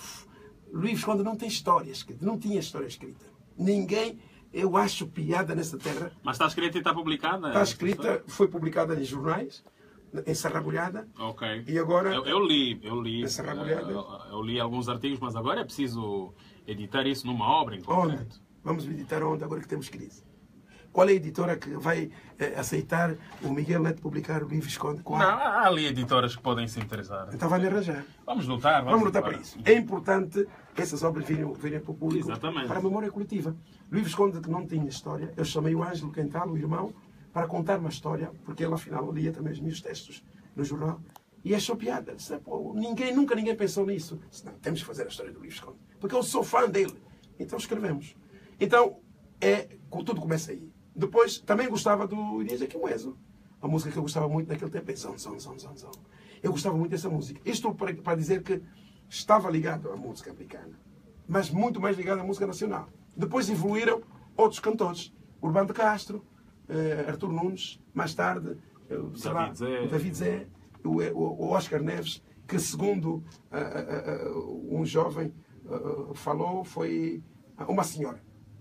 Luís Visconde não tem história escrita, não tinha história escrita. Ninguém, eu acho piada nessa terra. Mas está escrita e está publicada? Está escrita, foi publicada em jornais, em Sarrabulhada. Ok. E agora... Eu, eu li, eu li. Sarrabulhada. Eu, eu li alguns artigos, mas agora é preciso editar isso numa obra em concreto. Onde? Vamos editar onde, agora que temos crise? Qual é a editora que vai eh, aceitar o Miguel Neto publicar o Luís Visconde? Qual? Não, há ali editoras que podem se interessar. Então vai me arranjar. Vamos lutar. Vamos, Vamos lutar para isso. É importante que essas obras virem, virem para o público. Exatamente. Para a memória coletiva. Luís Visconde, que não tinha história, eu chamei o Ângelo Quental, o irmão, para contar uma história, porque ele afinal lia também os meus textos no jornal. E achou piada. Disse, pô, ninguém, nunca ninguém pensou nisso. Disse, não, temos que fazer a história do Luís Visconde. Porque eu sou fã dele. Então escrevemos. Então, é, tudo começa aí. Depois, também gostava do Elias Aquimoeso. A música que eu gostava muito naquele tempo é Zão, Zão, Zão, Zão, Zão. Eu gostava muito dessa música. Isto para, para dizer que estava ligado à música africana, mas muito mais ligado à música nacional. Depois evoluíram outros cantores. Urbano de Castro, eh, Artur Nunes, mais tarde, eh, sei lá, o David Zé, o, o, o Oscar Neves, que segundo uh, uh, uh, um jovem uh, falou, foi uma senhora.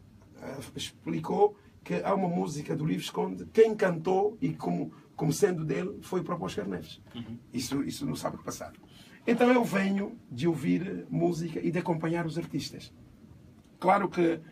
Uh, explicou que há uma música do Luís Visconde, quem cantou e como, como sendo dele foi o próprio Oscar Neves. Uhum. Isso, isso no sábado passado. Então eu venho de ouvir música e de acompanhar os artistas. Claro que uh,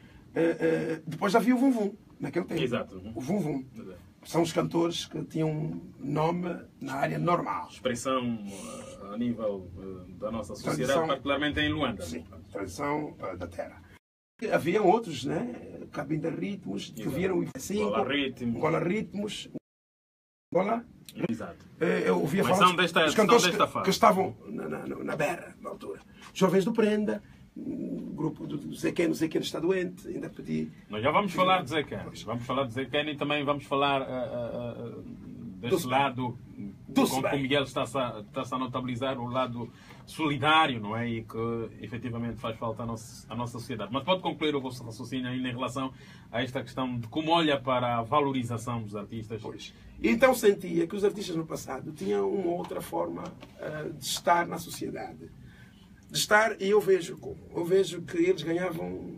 uh, depois havia o Vum Vum, naquele tempo. Exato. O Vum Vum. São os cantores que tinham nome na área normal. Expressão uh, a nível uh, da nossa sociedade, tradição, particularmente em Luanda. Sim, tradição uh, da terra. Havia outros, né? Cabinda Ritmos, que vieram assim, Angola Ritmos. Angola Ritmos. Angola. Exato. Eu ouvia Mas falar são desta, dos cantores são desta que, fase. que estavam na, na, na berra, na altura. Jovens do Prenda, um grupo do Zé Ken, o Zé Ken está doente, ainda pedi... Nós já vamos falar de Zé Ken. Vamos falar de Zé Ken e também vamos falar uh, uh, uh, deste lado, como o Miguel está-se a, está-se a notabilizar, o lado solidário, não é? E que efetivamente faz falta à nossa, à nossa sociedade. Mas pode concluir o vosso raciocínio ainda em relação a esta questão de como olha para a valorização dos artistas. Pois. Então sentia que os artistas no passado tinham uma outra forma uh, de estar na sociedade. De estar, e eu vejo como? Eu vejo que eles ganhavam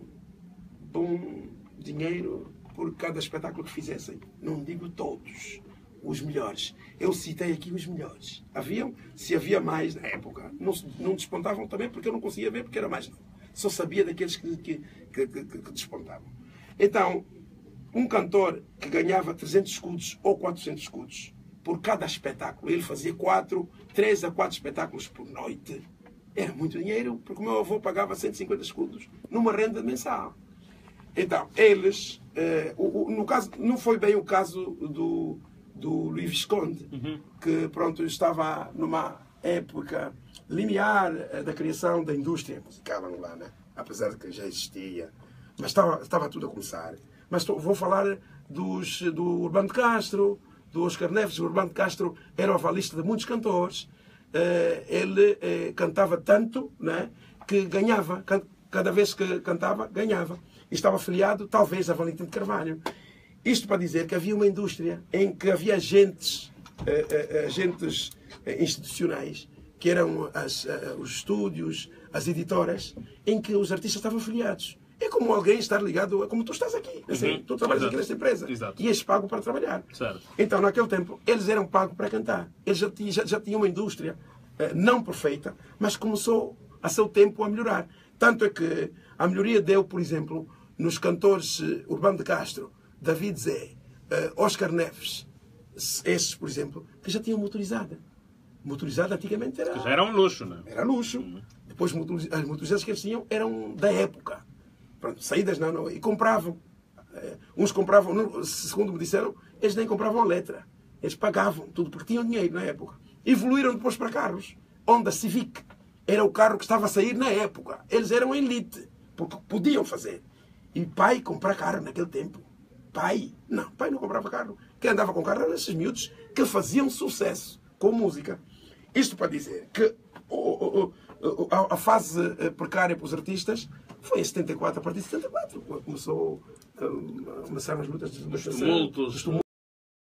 bom dinheiro por cada espetáculo que fizessem. Não digo todos, os melhores. Eu citei aqui os melhores. Haviam, se havia mais na época, não, não despontavam também porque eu não conseguia ver porque era mais novo. Só sabia daqueles que, que, que, que, que despontavam. Então, um cantor que ganhava trezentos escudos ou quatrocentos escudos por cada espetáculo, ele fazia quatro, três a quatro espetáculos por noite. Era muito dinheiro, porque o meu avô pagava cento e cinquenta escudos numa renda mensal. Então, eles, eh, o, o, no caso, não foi bem o caso do, do Luís Visconde, uhum. que pronto, estava numa época limiar eh, da criação da indústria musical angolana, apesar de que já existia, mas estava, estava tudo a começar. Mas tô, vou falar dos, do Urbano de Castro, do Oscar Neves. O Urbano de Castro era o avalista de muitos cantores. Uh, ele uh, cantava tanto, né, que ganhava. Cada vez que cantava, ganhava. E estava afiliado, talvez, a Valentim de Carvalho. Isto para dizer que havia uma indústria em que havia agentes, uh, uh, agentes institucionais, que eram as, uh, os estúdios, as editoras, em que os artistas estavam afiliados. É como alguém estar ligado, como tu estás aqui. Assim, uhum. Tu trabalhas Exato. Aqui nesta empresa. Exato. E és pago para trabalhar. Certo. Então, naquele tempo, eles eram pagos para cantar. Eles já tinham, já, já tinham uma indústria eh, não perfeita, mas começou a seu tempo a melhorar. Tanto é que a melhoria deu, por exemplo, nos cantores eh, Urbano de Castro, David Zé, eh, Oscar Neves, esses, por exemplo, que já tinham motorizada. Motorizada antigamente era... Que já era um luxo, não é? Era luxo. Uhum. Depois, as motorizadas que eles tinham eram da época. Pronto, saídas não, não, e compravam. Uh, uns compravam, segundo me disseram, eles nem compravam a letra. Eles pagavam tudo, porque tinham dinheiro na época. Evoluíram depois para carros. Honda Civic era o carro que estava a sair na época. Eles eram elite, porque podiam fazer. E pai comprar carro naquele tempo. Pai, não, pai não comprava carro. Quem andava com carro eram esses miúdos que faziam sucesso com música. Isto para dizer que oh, oh, oh, a, a fase precária para os artistas foi em setenta e quatro, a partir de setenta e quatro, começou, começaram as lutas de tumultos. Os tumultos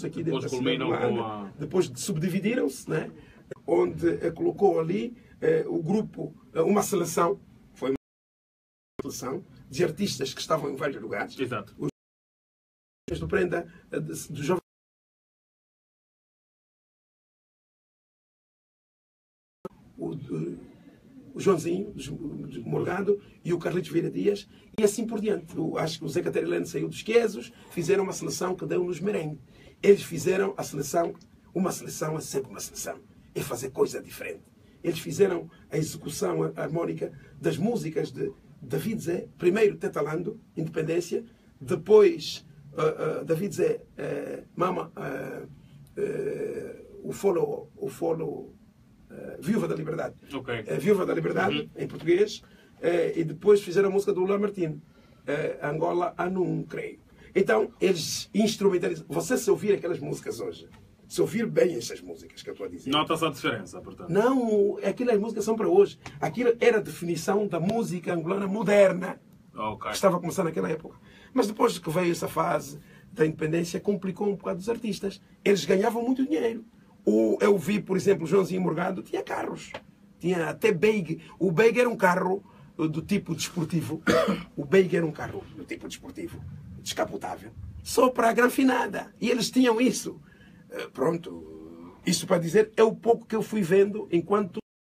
institutos aqui dentro Depois da cidade de culminam com Luanda. a- Depois subdividiram-se, né? Onde eh, colocou ali eh, o grupo, eh, uma seleção, foi uma seleção de artistas que estavam em vários lugares. Exato. Os do Prenda, eh, de- do jovem o, o, o Joãozinho, de Morgado, e o Carlitos Vieira Dias, e assim por diante. Eu acho que o Zé Catarelano saiu dos Quesos, fizeram uma seleção que deu-nos merengue. Eles fizeram a seleção, uma seleção é sempre uma seleção, é fazer coisa diferente. Eles fizeram a execução harmónica das músicas de David Zé, primeiro Tetalando, Independência, depois uh, uh, David Zé, uh, Mama, uh, uh, o Folo, o Folo Uh, Viúva da Liberdade. Ok. Uh, Viúva da Liberdade, Uhum. em português. Uh, e depois fizeram a música do Lula Martino. Uh, Angola Anum, creio. Então, eles instrumentalizam. Você se ouvir aquelas músicas hoje, se ouvir bem essas músicas que eu estou a dizer. Nota-se a diferença, portanto. Não, aquelas músicas são para hoje. Aquilo era a definição da música angolana moderna. Ok. Que estava a começar naquela época. Mas depois que veio essa fase da independência, complicou um bocado os artistas. Eles ganhavam muito dinheiro. O, eu vi, por exemplo, o Joãozinho Morgado tinha carros. Tinha até Beig. O Beig era um carro do tipo desportivo. O Beig era um carro do tipo desportivo, descapotável, só para a granfinada. E eles tinham isso. Eh, Pronto. Isso para dizer, é o pouco que eu fui vendo enquanto...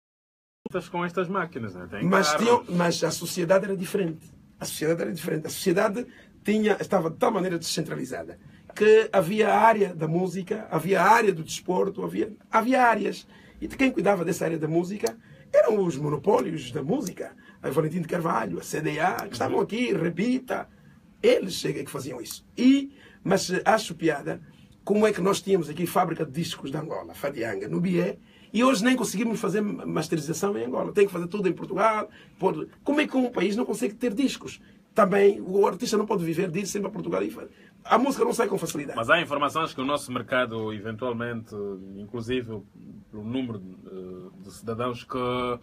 Com estas máquinas, né? Tem Mas, carros. tinham, mas a sociedade era diferente. A sociedade era diferente. A sociedade tinha, estava de tal maneira descentralizada que havia a área da música, havia a área do desporto, havia, havia áreas. E de quem cuidava dessa área da música eram os monopólios da música. A Valentim de Carvalho, a C D A, que estavam aqui, Repita. Eles é que faziam isso. E, mas acho piada como é que nós tínhamos aqui fábrica de discos de Angola, Fadianga, no Bié, e hoje nem conseguimos fazer masterização em Angola. Tem que fazer tudo em Portugal. Pode... Como é que um país não consegue ter discos? Também o artista não pode viver de ir sempre a Portugal e fazer. A música não sai com facilidade. Mas há informações que o nosso mercado, eventualmente, inclusive pelo número de cidadãos que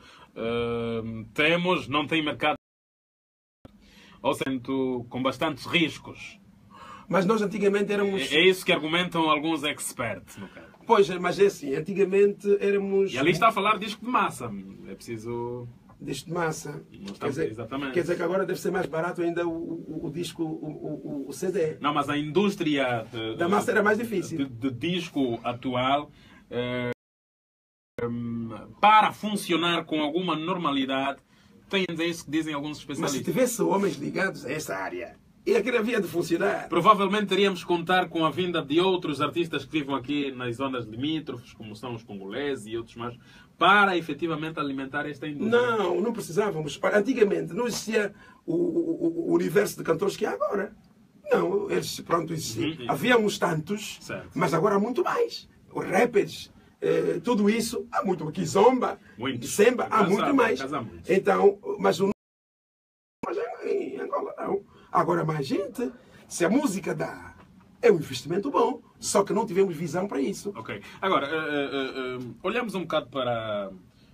uh, temos, não tem mercado. Ou seja, com bastantes riscos. Mas nós antigamente éramos... É, é isso que argumentam alguns experts, no caso. Pois, mas é assim, antigamente éramos... E ali está a falar de disco de massa. É preciso... Disco de massa. Não Quer dizer, exatamente. quer dizer que agora deve ser mais barato ainda o, o, o disco, o, o, o C D. Não, mas a indústria de, da massa era mais difícil. De, de disco atual, eh, para funcionar com alguma normalidade, tem é isso que dizem alguns Mas especialistas. se tivesse homens ligados a essa área, e aquilo havia de funcionar. Provavelmente teríamos que contar com a vinda de outros artistas que vivem aqui nas zonas limítrofes, como são os congoleses e outros mais, para efetivamente alimentar esta indústria. Não, não precisávamos. Antigamente não existia o, o, o universo de cantores que há agora. Não, eles, pronto, existiam. Uhum. Havia uns tantos, Certo. mas agora há muito mais. Os rappers, eh, tudo isso, há muito. Kizomba, Muitos. Semba, há Casamos, muito mais. casamos. Então, mas o mas em Angola não. Agora mais gente, se a música dá, é um investimento bom, só que não tivemos visão para isso. Ok. Agora, uh, uh, uh, olhamos um bocado para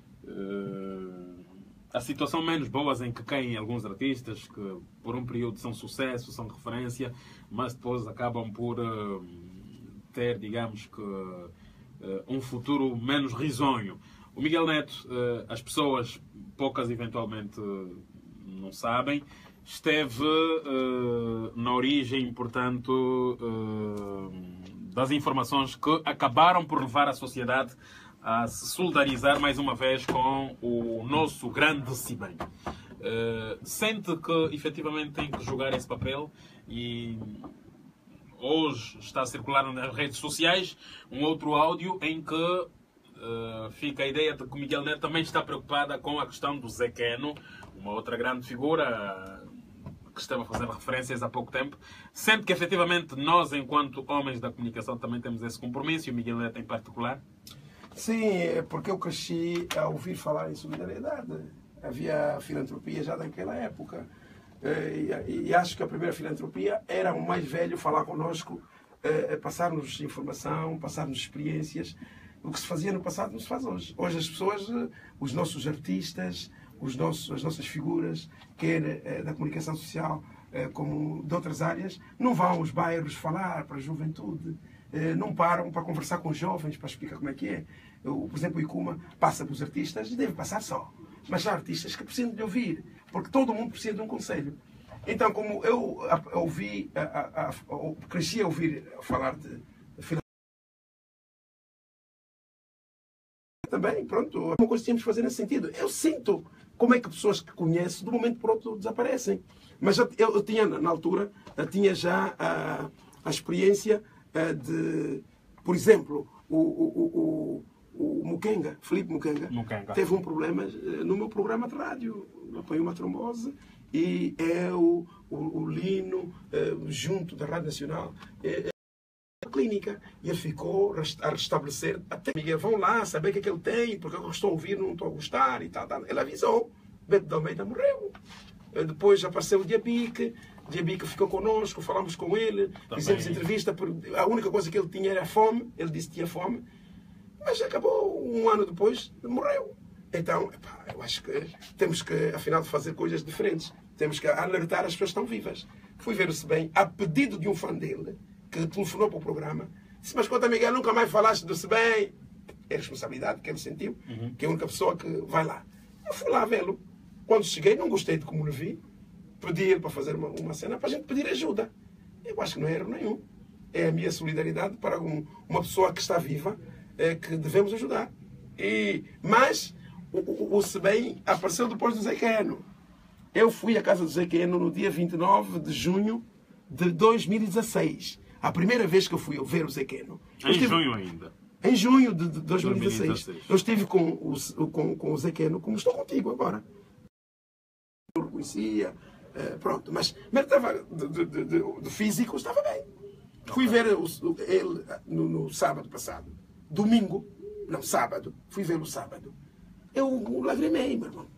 uh, a situação menos boas em que caem alguns artistas que por um período são sucesso, são referência, mas depois acabam por uh, ter, digamos que, uh, um futuro menos risonho. O Miguel Neto, uh, as pessoas, poucas eventualmente uh, não sabem, esteve uh, na origem, portanto, uh, das informações que acabaram por levar a sociedade a se solidarizar mais uma vez com o nosso grande Cibem. Uh, sente que efetivamente tem que jogar esse papel e hoje está a circular nas redes sociais um outro áudio em que uh, fica a ideia de que o Miguel Neto também está preocupada com a questão do Zé Queno, uma outra grande figura que estava a fazer referências há pouco tempo. Sente que efetivamente nós, enquanto homens da comunicação, também temos esse compromisso, e o Miguel Neto em particular? Sim, é porque eu cresci a ouvir falar em solidariedade. Havia filantropia já naquela época. E, e acho que a primeira filantropia era o mais velho falar connosco, passar-nos informação, passar-nos experiências. O que se fazia no passado não se faz hoje. Hoje as pessoas, os nossos artistas, os nossos, as nossas figuras, quer eh, da comunicação social, eh, como de outras áreas, não vão aos bairros falar para a juventude. eh, não param para conversar com os jovens, para explicar como é que é. Eu, por exemplo, o ICUMA passa para os artistas e deve passar só. Mas há artistas que precisam de ouvir, porque todo mundo precisa de um conselho. Então, como eu ouvi, a, a, a, cresci a ouvir falar de, de filosofia, também, pronto, uma coisa que tínhamos que fazer nesse sentido. Eu sinto como é que pessoas que conheço, de um momento para outro, desaparecem. Mas eu, eu, eu tinha, na altura, eu tinha já a, a experiência de, por exemplo, o, o, o, o Mukenga, Filipe Mukenga, Mukenga, teve um problema no meu programa de rádio. Apanhou uma trombose e é o, o, o Lino, junto da Rádio Nacional, a clínica, e ele ficou a restabelecer. Até Miguel, vão lá saber o que é que ele tem, porque eu estou a ouvir, não estou a gostar e tal, tal. Ele avisou, Beto de Almeida morreu. Depois apareceu o Diabique, o Diabique ficou connosco, falamos com ele, também. Fizemos entrevista, a única coisa que ele tinha era fome, ele disse que tinha fome, mas acabou, um ano depois, morreu. Então, epá, eu acho que temos que, afinal, fazer coisas diferentes. Temos que alertar as pessoas que estão vivas. Fui ver o Sebem, a pedido de um fã dele, que telefonou para o programa, disse, mas conta, Miguel, nunca mais falaste do Sebem. É a responsabilidade que ele sentiu, uhum. que é a única pessoa que vai lá. Eu fui lá vê-lo. Quando cheguei, não gostei de como o vi. Pedi ele para fazer uma, uma cena, para a gente pedir ajuda. Eu acho que não é erro nenhum. É a minha solidariedade para um, uma pessoa que está viva, é, que devemos ajudar. E, mas o, o, o Sebem apareceu depois do Zé Queno. Eu fui à casa do Zé Queno no dia vinte e nove de junho de dois mil e dezasseis. A primeira vez que eu fui ver o Zé Queno. Em estive, junho ainda. Em junho de, de dois mil e dezasseis. Eu estive com o, com, com o Zé Queno, como estou contigo agora. Eu reconhecia, pronto. Mas, mas estava, de, de, de, de físico estava bem. Fui ver o, ele no, no sábado passado. Domingo, não, sábado. Fui ver o sábado. Eu lagrimei, meu irmão.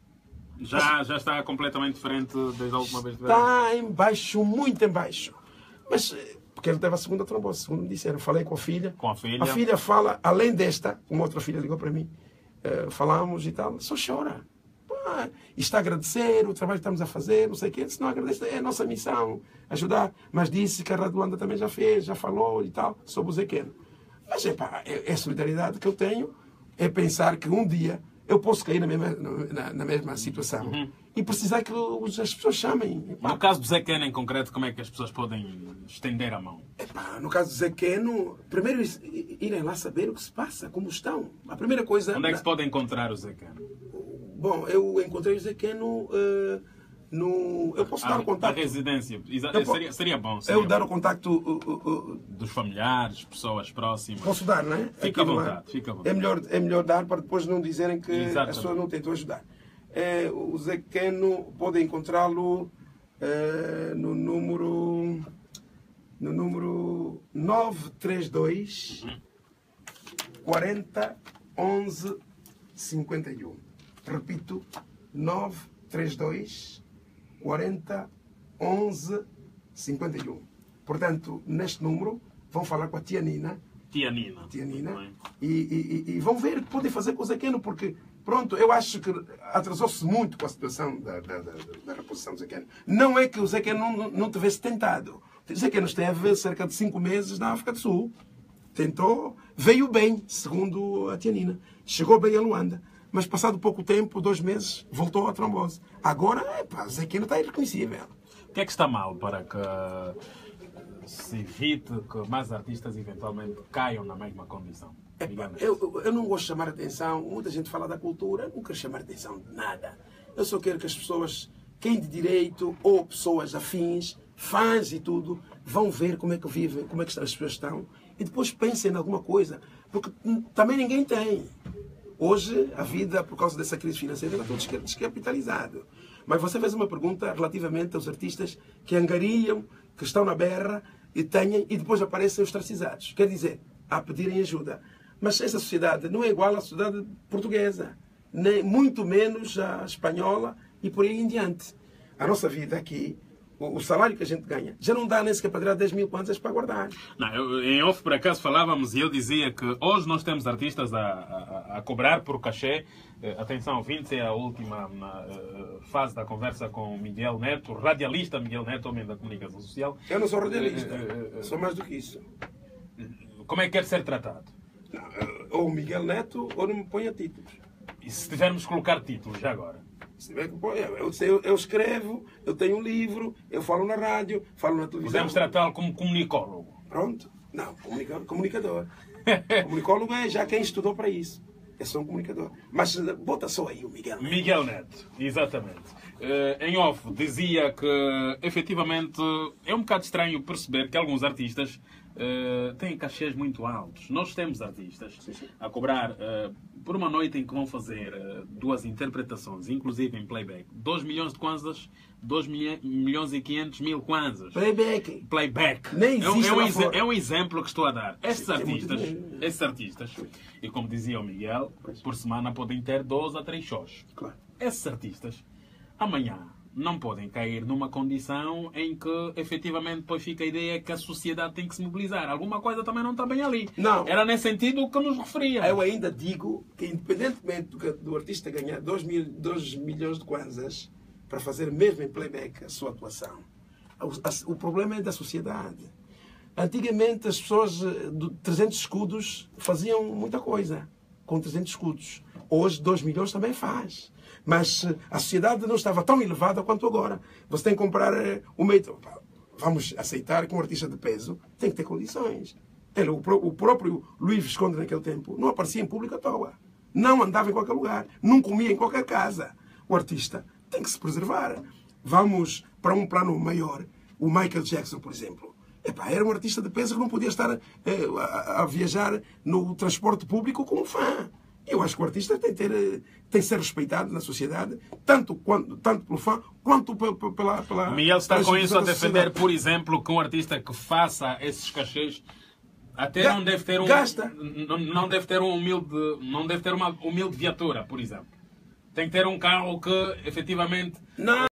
Já, já está completamente diferente desde a última vez de ver? Está em baixo, muito em baixo. Mas, porque ele teve a segunda trombose, segundo me disseram. Falei com a filha. Com a filha. A filha fala, além desta, uma outra filha ligou para mim, uh, falamos e tal, só chora. Pá, está a agradecer o trabalho que estamos a fazer, não sei o quê. Se não agradece, é a nossa missão, ajudar. Mas disse que a Rádio Luanda também já fez, já falou e tal, sobre o Zé Queno. Mas epá, é, é a solidariedade que eu tenho, é pensar que um dia eu posso cair na mesma, na, na mesma situação uhum. e precisar que os, as pessoas chamem. Epá. No caso do Zé Queno, em concreto, como é que as pessoas podem estender a mão? Epá, no caso do Zé Queno, primeiro irem lá saber o que se passa, como estão. A primeira coisa... Onde é que se pode encontrar o Zé Queno? Bom, eu encontrei o Zé Queno uh, no... Eu posso a, dar o contacto... A residência. Exa eu seria, seria bom. Seria eu bom. dar o contacto... Uh, uh, uh, dos familiares, pessoas próximas. Posso dar, não é? Fica à vontade, fica à vontade. É melhor, é melhor dar para depois não dizerem que Exatamente. as pessoas não tentam ajudar. É, o Zé Queno pode encontrá-lo é, no número... No número nove três dois, uhum. quarenta, onze, cinquenta e um. Repito, nove três dois, quarenta, onze, cinquenta e um. Portanto, neste número, vão falar com a tia Nina. Tia Nina. Tia Nina. E, e, e vão ver o que podem fazer com o Zé Queno, porque, pronto, eu acho que atrasou-se muito com a situação da, da, da, da reposição do Zé Queno. Não é que o Zé Queno não, não tivesse tentado. O Zé Queno esteve cerca de cinco meses na África do Sul. Tentou, veio bem, segundo a tia Nina. Chegou bem a Luanda. Mas passado pouco tempo, dois meses, voltou à trombose. Agora, epá, o Zé Queno está irreconhecível. O que é que está mal para que se evite que mais artistas eventualmente caiam na mesma condição? Epá, eu, eu não gosto de chamar atenção. Muita gente fala da cultura, não quero chamar atenção de nada. Eu só quero que as pessoas, quem de direito ou pessoas afins, fãs e tudo, vão ver como é que vivem, como é que as pessoas estão e depois pensem em alguma coisa. Porque também ninguém tem. Hoje, a vida, por causa dessa crise financeira, está tudo descapitalizado. Mas você fez uma pergunta relativamente aos artistas que angariam, que estão na berra e têm, e depois aparecem ostracizados. Quer dizer, a pedirem ajuda. Mas essa sociedade não é igual à sociedade portuguesa, nem muito menos à espanhola e por aí em diante. A nossa vida aqui, o salário que a gente ganha, já não dá nem sequer para tirar dez mil kwanzas para guardar. Não, eu, em off, por acaso, falávamos e eu dizia que hoje nós temos artistas a, a, a cobrar por cachê. Atenção, ouvintes, é a última na, uh, fase da conversa com o Miguel Neto, radialista Miguel Neto, homem da comunicação social. Eu não sou radialista, uh, uh, uh, sou mais do que isso. como é que quer ser tratado? Não, ou Miguel Neto, ou não me ponha títulos. E se tivermos que colocar títulos, já agora? Se tiver que pôr, eu, eu, eu escrevo, eu tenho um livro, eu falo na rádio, falo na televisão. Podemos tratá-lo como comunicólogo? Pronto. Não, comunica, comunicador. Comunicólogo é já quem estudou para isso. É só um comunicador. Mas bota só aí o Miguel Neto. Miguel Neto, exatamente. Uh, em off, dizia que, efetivamente, é um bocado estranho perceber que alguns artistas uh, têm cachês muito altos. Nós temos artistas sim, sim. a cobrar, uh, por uma noite em que vão fazer uh, duas interpretações, inclusive em playback, dois milhões de kwanzas, dois milhões e quinhentos mil kwanzas. Playback. Playback. Nem existe é, um, é, lá um, é um exemplo que estou a dar. Esses sim, artistas, é esses artistas, e como dizia o Miguel, por semana podem ter dois a três shows. Claro. Esses artistas, amanhã, não podem cair numa condição em que, efetivamente, depois fica a ideia que a sociedade tem que se mobilizar. Alguma coisa também não está bem ali. Não. Era nesse sentido que nos referia. Eu ainda digo que, independentemente do, do artista ganhar dois milhões de kwanzas para fazer mesmo em playback a sua atuação, o, o problema é da sociedade. Antigamente, as pessoas de trezentos escudos faziam muita coisa com trezentos escudos. Hoje, dois milhões também faz. Mas a sociedade não estava tão elevada quanto agora. Você tem que comprar o meio. Vamos aceitar que um artista de peso tem que ter condições. Ele, o, o próprio Luís Visconde, naquele tempo, não aparecia em público à toa. Não andava em qualquer lugar. Não comia em qualquer casa. O artista tem que se preservar. Vamos para um plano maior. O Michael Jackson, por exemplo. Epá, era um artista de peso que não podia estar eh, a, a viajar no transporte público como fã. Eu acho que o artista tem, ter, tem que ser respeitado na sociedade, tanto, quanto, tanto pelo fã, quanto pela... pela Miguel está pela com isso a defender, sociedade. por exemplo, que um artista que faça esses cachês até Ga não deve ter um... Gasta. Não, não deve ter um humilde... Não deve ter uma humilde viatura, por exemplo. Tem que ter um carro que, efetivamente, não.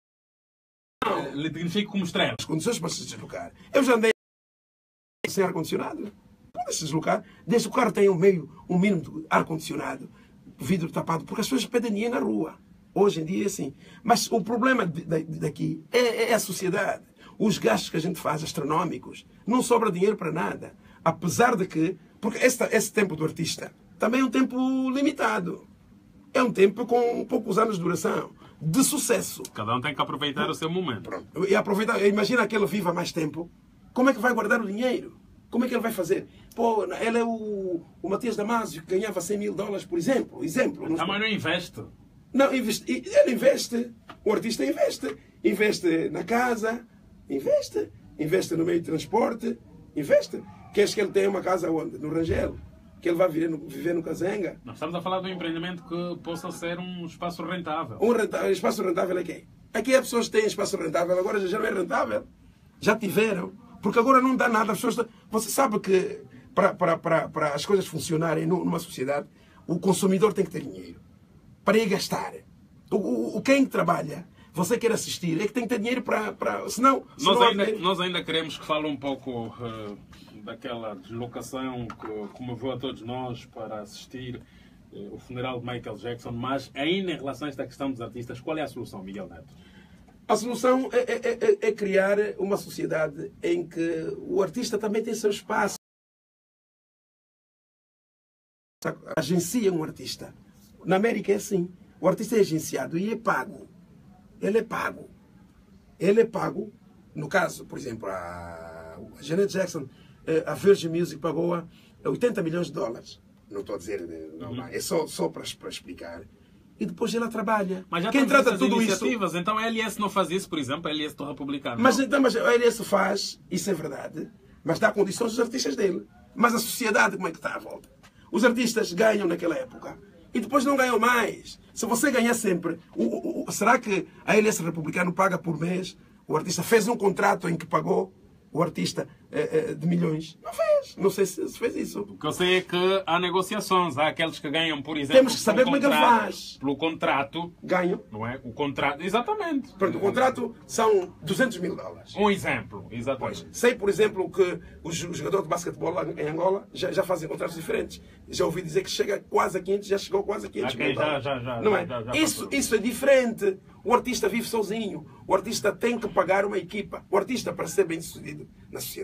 lhe dignifique como estrela. As condições para se deslocar. Eu já andei sem ar-condicionado. Pode se deslocar, desde que o carro tenha um meio, um mínimo de ar-condicionado, vidro tapado, porque as pessoas pedem dinheiro na rua. Hoje em dia é assim. Mas o problema de, de, daqui é, é a sociedade. Os gastos que a gente faz, astronómicos, não sobra dinheiro para nada. Apesar de que, porque esse, esse tempo do artista também é um tempo limitado. É um tempo com poucos anos de duração, de sucesso. Cada um tem que aproveitar o seu momento. Pronto. E aproveitar, imagina que ele viva mais tempo. Como é que vai guardar o dinheiro? Como é que ele vai fazer? Pô, ele é o, o Matias Damasio, que ganhava cem mil dólares, por exemplo. exemplo não, mas não investe. Não, investe, ele investe. O artista investe. Investe na casa, investe. Investe no meio de transporte, investe. Queres que ele tenha uma casa onde? No Rangel? Que ele vai viver no, viver no Cazenga? Nós estamos a falar de um empreendimento que possa ser um espaço rentável. Um rentável, espaço rentável é quem? Aqui as pessoas têm espaço rentável, agora já não é rentável. Já tiveram. Porque agora não dá nada. As pessoas... Você sabe que para, para, para, para as coisas funcionarem numa sociedade, o consumidor tem que ter dinheiro para ir gastar. O, o, quem trabalha, você quer assistir, é que tem que ter dinheiro para... para senão, senão nós, ainda, dinheiro. nós ainda queremos que fale um pouco uh, daquela deslocação que comoveu a todos nós para assistir uh, o funeral de Michael Jackson, mas ainda em relação a esta questão dos artistas, qual é a solução, Miguel Neto? A solução é, é, é, é criar uma sociedade em que o artista também tem seu espaço. Agencia um artista. Na América é assim. O artista é agenciado e é pago. Ele é pago. Ele é pago. No caso, por exemplo, a Janet Jackson, a Virgin Music pagou-a oitenta milhões de dólares. Não estou a dizer, não, uhum. É só, só para, para explicar. E depois ela trabalha. Mas já quem trata tudo iniciativas, isso? Então a L S não faz isso, por exemplo, a L S do Republicano. Mas, então, mas a L S faz, isso é verdade, mas dá condições aos artistas dele. Mas a sociedade, como é que está à volta? Os artistas ganham naquela época e depois não ganham mais. Se você ganhar sempre, o, o, o, será que a L S Republicano paga por mês? O artista fez um contrato em que pagou o artista eh, eh, de milhões? Não fez. Não sei se, se fez isso. O que eu sei é que há negociações. Há aqueles que ganham, por exemplo, temos que saber como é que ele faz. Pelo contrato. Ganham. Não é? O contrato. Exatamente. Pronto, o contrato são duzentos mil dólares. Um exemplo. Exatamente. Pois. Sei, por exemplo, que os jogadores de basquetebol lá em Angola já, já fazem contratos diferentes. Já ouvi dizer que chega quase a quinhentos, já chegou quase a quinhentos okay, mil já, dólares. Já, já, não é? já, já isso, isso é diferente. O artista vive sozinho. O artista tem que pagar uma equipa. O artista, para ser bem sucedido na sociedade,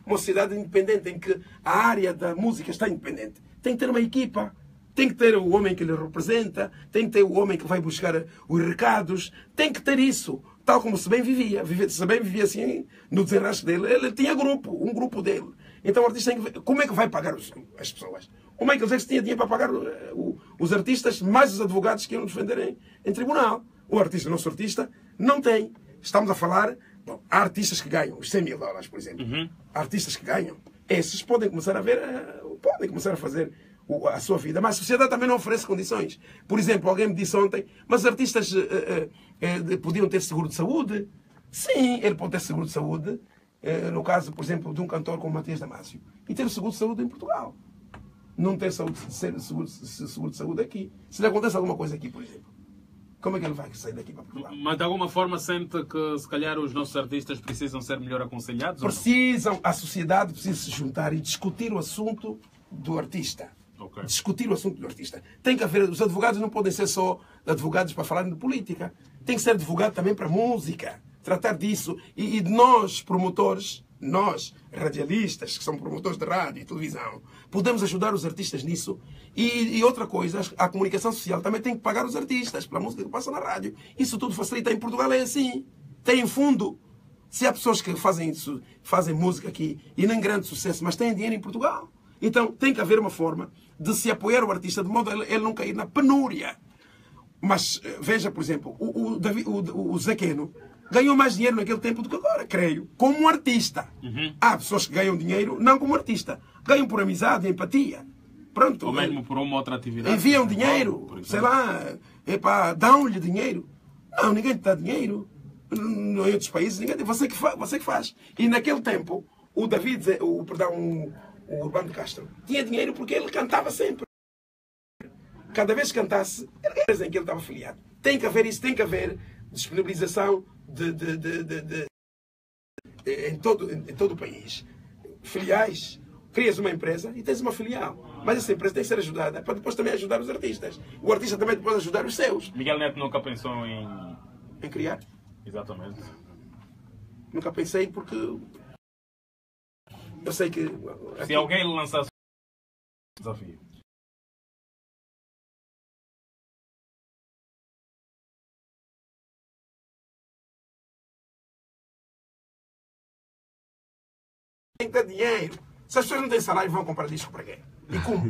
uma sociedade independente, em que a área da música está independente. Tem que ter uma equipa. Tem que ter o homem que lhe representa, tem que ter o homem que vai buscar os recados, tem que ter isso, tal como se bem vivia. Se bem vivia assim, no desenrasque dele, ele tinha grupo, um grupo dele. Então o artista tem que ver como é que vai pagar os, as pessoas. O Michael Jackson tinha dinheiro para pagar o, os artistas, mais os advogados que iam defender em, em tribunal. O artista, o nosso artista, não tem. Estamos a falar, bom, há artistas que ganham os cem mil dólares, por exemplo. Uhum. Há artistas que ganham. Esses podem começar a ver, podem começar a fazer a sua vida, mas a sociedade também não oferece condições. Por exemplo, alguém me disse ontem, mas os artistas uh, uh, uh, podiam ter seguro de saúde? Sim, ele pode ter seguro de saúde, uh, no caso, por exemplo, de um cantor como Matias Damasio, e ter seguro de saúde em Portugal. Não ter saúde, seguro, seguro de saúde aqui. Se lhe acontece alguma coisa aqui, por exemplo, como é que ele vai sair daqui para Portugal? Mas de alguma forma sente que se calhar os nossos artistas precisam ser melhor aconselhados? Precisam, a sociedade precisa se juntar e discutir o assunto do artista. Okay. Discutir o assunto do artista. Tem que haver, os advogados não podem ser só advogados para falar de política. Tem que ser advogado também para música. Tratar disso. E, e nós, promotores, nós, radialistas, que são promotores de rádio e televisão, podemos ajudar os artistas nisso. E, e outra coisa, a comunicação social também tem que pagar os artistas pela música que passa na rádio. Isso tudo facilita. Em Portugal é assim. Tem fundo. Se há pessoas que fazem isso, fazem música aqui e nem grande sucesso, mas têm dinheiro em Portugal. Então tem que haver uma forma de se apoiar o artista de modo a ele não cair na penúria. Mas veja, por exemplo, o, o, David, o, o Zequeno ganhou mais dinheiro naquele tempo do que agora, creio, como um artista. Uhum. Há pessoas que ganham dinheiro não como artista, ganham por amizade, empatia. Pronto. Ou mesmo por uma outra atividade. Enviam dinheiro, sei lá, dão-lhe dinheiro. Não, ninguém te dá dinheiro. Em outros países, ninguém tem. Você que faz, você que faz. E naquele tempo, o David, o, perdão, o Urbano de Castro, tinha dinheiro porque ele cantava sempre. Cada vez que cantasse, era em que ele estava afiliado. Tem que haver isso, tem que haver disponibilização de, de, de, de, de, de, em, todo, em, em todo o país. Filiais. Crias uma empresa e tens uma filial. Mas essa empresa tem que ser ajudada para depois também ajudar os artistas. O artista também depois ajudar os seus. Miguel Neto nunca pensou em... Em criar? Exatamente. Nunca pensei porque... Eu sei que... Aqui... Se alguém lançasse um desafio. Tem que ter dinheiro. Se as pessoas não têm salário, vão comprar disco para quê? E como?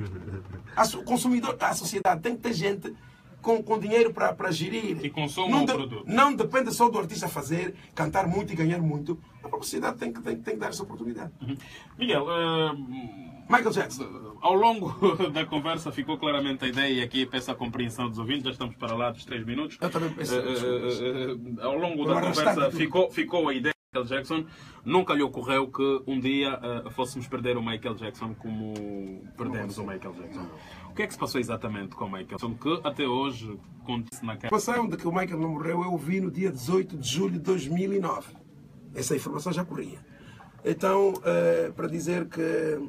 O consumidor, a sociedade tem que ter gente com, com dinheiro para, para gerir. E consome não o de, produto. Não depende só do artista fazer, cantar muito e ganhar muito. A sociedade tem que, tem, tem que dar essa oportunidade. Uhum. Miguel, uh, Michael Jackson. Ao longo da conversa ficou claramente a ideia, e aqui peço a compreensão dos ouvintes, já estamos para lá dos três minutos. Eu também peço. Uh, uh, uh, ao longo da conversa ficou, ficou a ideia. Michael Jackson, nunca lhe ocorreu que um dia uh, fôssemos perder o Michael Jackson como perdemos o Michael Jackson. O que é que se passou exatamente com o Michael Jackson? Que até hoje acontece na A informação de que o Michael não morreu eu ouvi no dia dezoito de julho de dois mil e nove. Essa informação já corria. Então, uh, para dizer que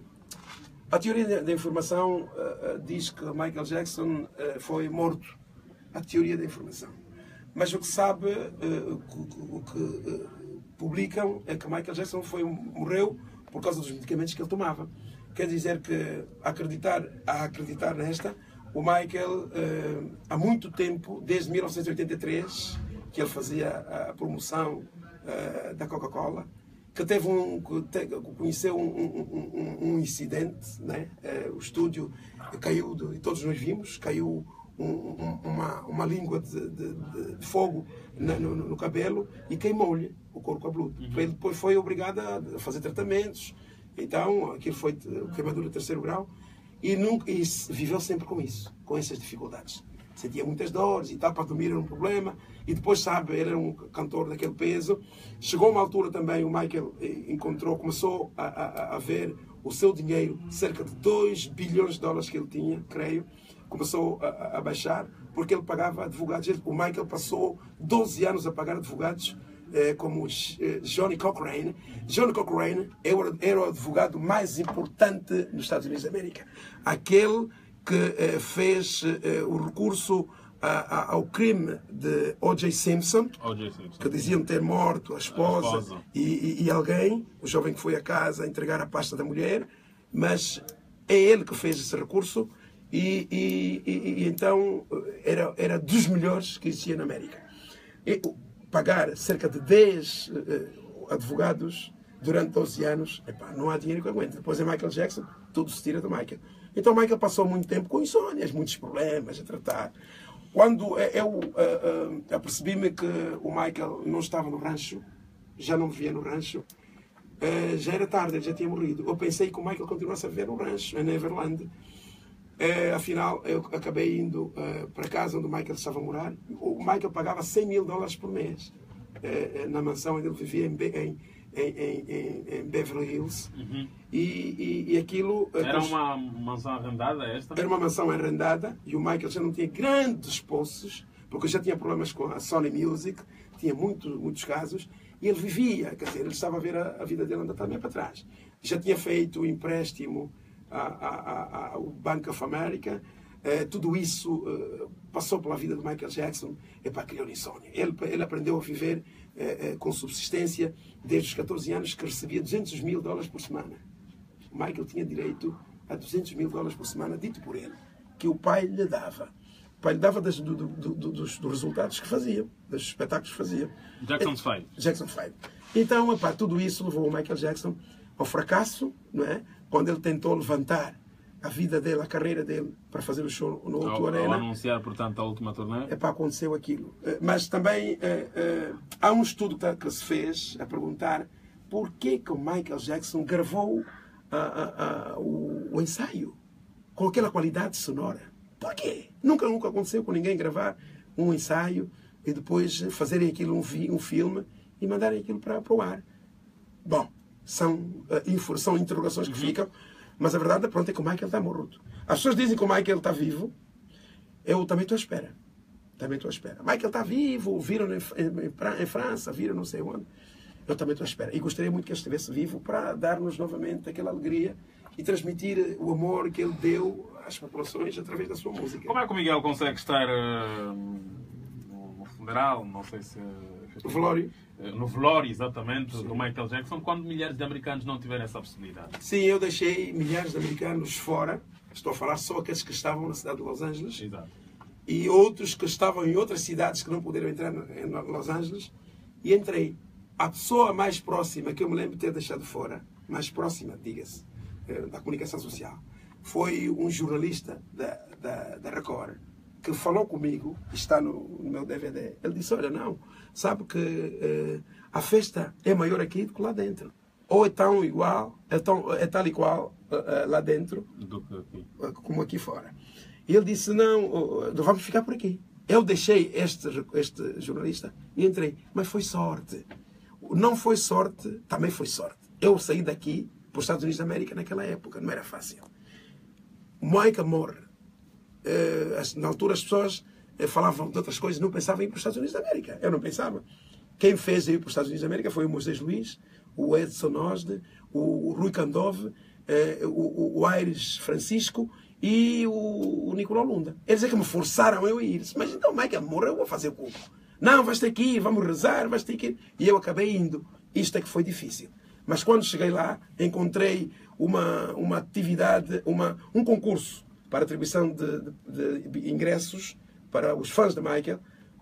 a teoria da informação uh, uh, diz que Michael Jackson uh, foi morto. A teoria da informação. Mas o que sabe, uh, o que... Uh, publicam é que Michael Jackson foi, morreu por causa dos medicamentos que ele tomava. Quer dizer que, a acreditar, a acreditar nesta, o Michael, eh, há muito tempo, desde mil novecentos e oitenta e três, que ele fazia a promoção eh, da Coca-Cola, que teve um, que te, conheceu um, um, um, um incidente, né? Eh, o estúdio caiu, de, e todos nós vimos, caiu um, um, uma, uma língua de, de, de fogo no, no, no cabelo e queimou-lhe o couro cabeludo. Uhum. Ele depois foi obrigado a fazer tratamentos. Então, aquilo foi queimadura de terceiro grau. E, nunca, e viveu sempre com isso, com essas dificuldades. Sentia muitas dores e tal, para dormir era um problema. E depois, sabe, ele era um cantor daquele peso. Chegou uma altura também, o Michael encontrou, começou a, a, a ver o seu dinheiro, cerca de dois bilhões de dólares que ele tinha, creio, começou a, a baixar, porque ele pagava advogados. O Michael passou doze anos a pagar advogados, eh, como eh, Johnny Cochrane. Johnny Cochrane era, era o advogado mais importante nos Estados Unidos da América. Aquele que eh, fez eh, o recurso a, a, ao crime de O J Simpson, Simpson, que diziam ter morto a esposa, a esposa. E, e, e alguém, o jovem que foi a casa entregar a pasta da mulher, mas é ele que fez esse recurso e, e, e, e então era, era dos melhores que existia na América. E, pagar cerca de dez uh, advogados durante doze anos, epá, não há dinheiro que aguente. Depois é Michael Jackson, tudo se tira do Michael. Então Michael passou muito tempo com insônias, muitos problemas a tratar. Quando eu uh, uh, apercebi-me que o Michael não estava no rancho, já não vivia no rancho, uh, já era tarde, ele já tinha morrido. Eu pensei que o Michael continuasse a viver no rancho, em Neverland. Uh, afinal, eu acabei indo uh, para casa onde o Michael estava a morar. O Michael pagava cem mil dólares por mês uh, na mansão onde ele vivia em, em, em, em, em Beverly Hills. Uhum. E, e, e aquilo... Uh, era uma mansão arrendada esta? Era uma mansão arrendada e o Michael já não tinha grandes posses, porque já tinha problemas com a Sony Music, tinha muito, muitos casos, e ele vivia, quer dizer, ele estava a ver a, a vida dele andar também para trás. Já tinha feito o empréstimo ao Bank of America, eh, tudo isso eh, passou pela vida do Michael Jackson e para criar insônia. Ele, ele aprendeu a viver eh, eh, com subsistência desde os catorze anos, que recebia duzentos mil dólares por semana. O Michael tinha direito a duzentos mil dólares por semana, dito por ele, que o pai lhe dava. O pai lhe dava das, do, do, do, dos, dos resultados que fazia, dos espetáculos que fazia. Jackson Five. Jackson Five. Então, epá, tudo isso levou o Michael Jackson ao fracasso, não é? Quando ele tentou levantar a vida dele, a carreira dele, para fazer o show no O dois Arena. Ao anunciar, portanto, a última turnê. Epá, aconteceu aquilo. Mas também é, é, há um estudo que se fez a perguntar por que que o Michael Jackson gravou a, a, a, o, o ensaio com aquela qualidade sonora. Por quê? Nunca, nunca aconteceu com ninguém gravar um ensaio e depois fazerem aquilo um, vi, um filme e mandarem aquilo para, para o ar. Bom, são, uh, são interrogações que uhum. ficam, mas a verdade pronto, é que o Michael está morto. As pessoas dizem que o Michael está vivo, eu também estou à espera. Também estou à espera. Michael está vivo, viram em, em, em França, viram não sei onde. Eu também estou à espera. E gostaria muito que ele estivesse vivo para dar-nos novamente aquela alegria e transmitir o amor que ele deu às populações através da sua música. Como é que o Miguel consegue estar uh, no funeral, não sei se... No velório? No velório, exatamente, Sim. do Michael Jackson, quando milhares de americanos não tiveram essa possibilidade? Sim, eu deixei milhares de americanos fora. Estou a falar só aqueles que estavam na cidade de Los Angeles. Exato. E outros que estavam em outras cidades que não puderam entrar em Los Angeles. E entrei. A pessoa mais próxima que eu me lembro de ter deixado fora, mais próxima, diga-se, da comunicação social, foi um jornalista da, da, da Record, que falou comigo, está no, no meu D V D. Ele disse, olha, não, sabe que eh, a festa é maior aqui do que lá dentro. Ou é tão igual, é, tão, é tal e qual uh, lá dentro, do que aqui. como aqui fora. E ele disse, não, uh, vamos ficar por aqui. Eu deixei este, este jornalista e entrei, mas foi sorte. Não foi sorte, também foi sorte. Eu saí daqui para os Estados Unidos da América naquela época, não era fácil. Michael morre. Uh, na altura as pessoas uh, falavam de outras coisas, não pensavam em ir para os Estados Unidos da América. Eu não pensava. Quem fez ir para os Estados Unidos da América foi o Moisés Luís, o Edson Osde, o Rui Candove, uh, o, o Aires Francisco e o, o Nicolau Lunda. Eles é que me forçaram eu a ir. Mas então Michael morreu, eu vou fazer o cu. Não, vais ter que ir, vamos rezar, vais ter que ir. E eu acabei indo. Isto é que foi difícil. Mas quando cheguei lá, encontrei uma, uma atividade, uma, um concurso para atribuição de, de, de ingressos para os fãs de Michael,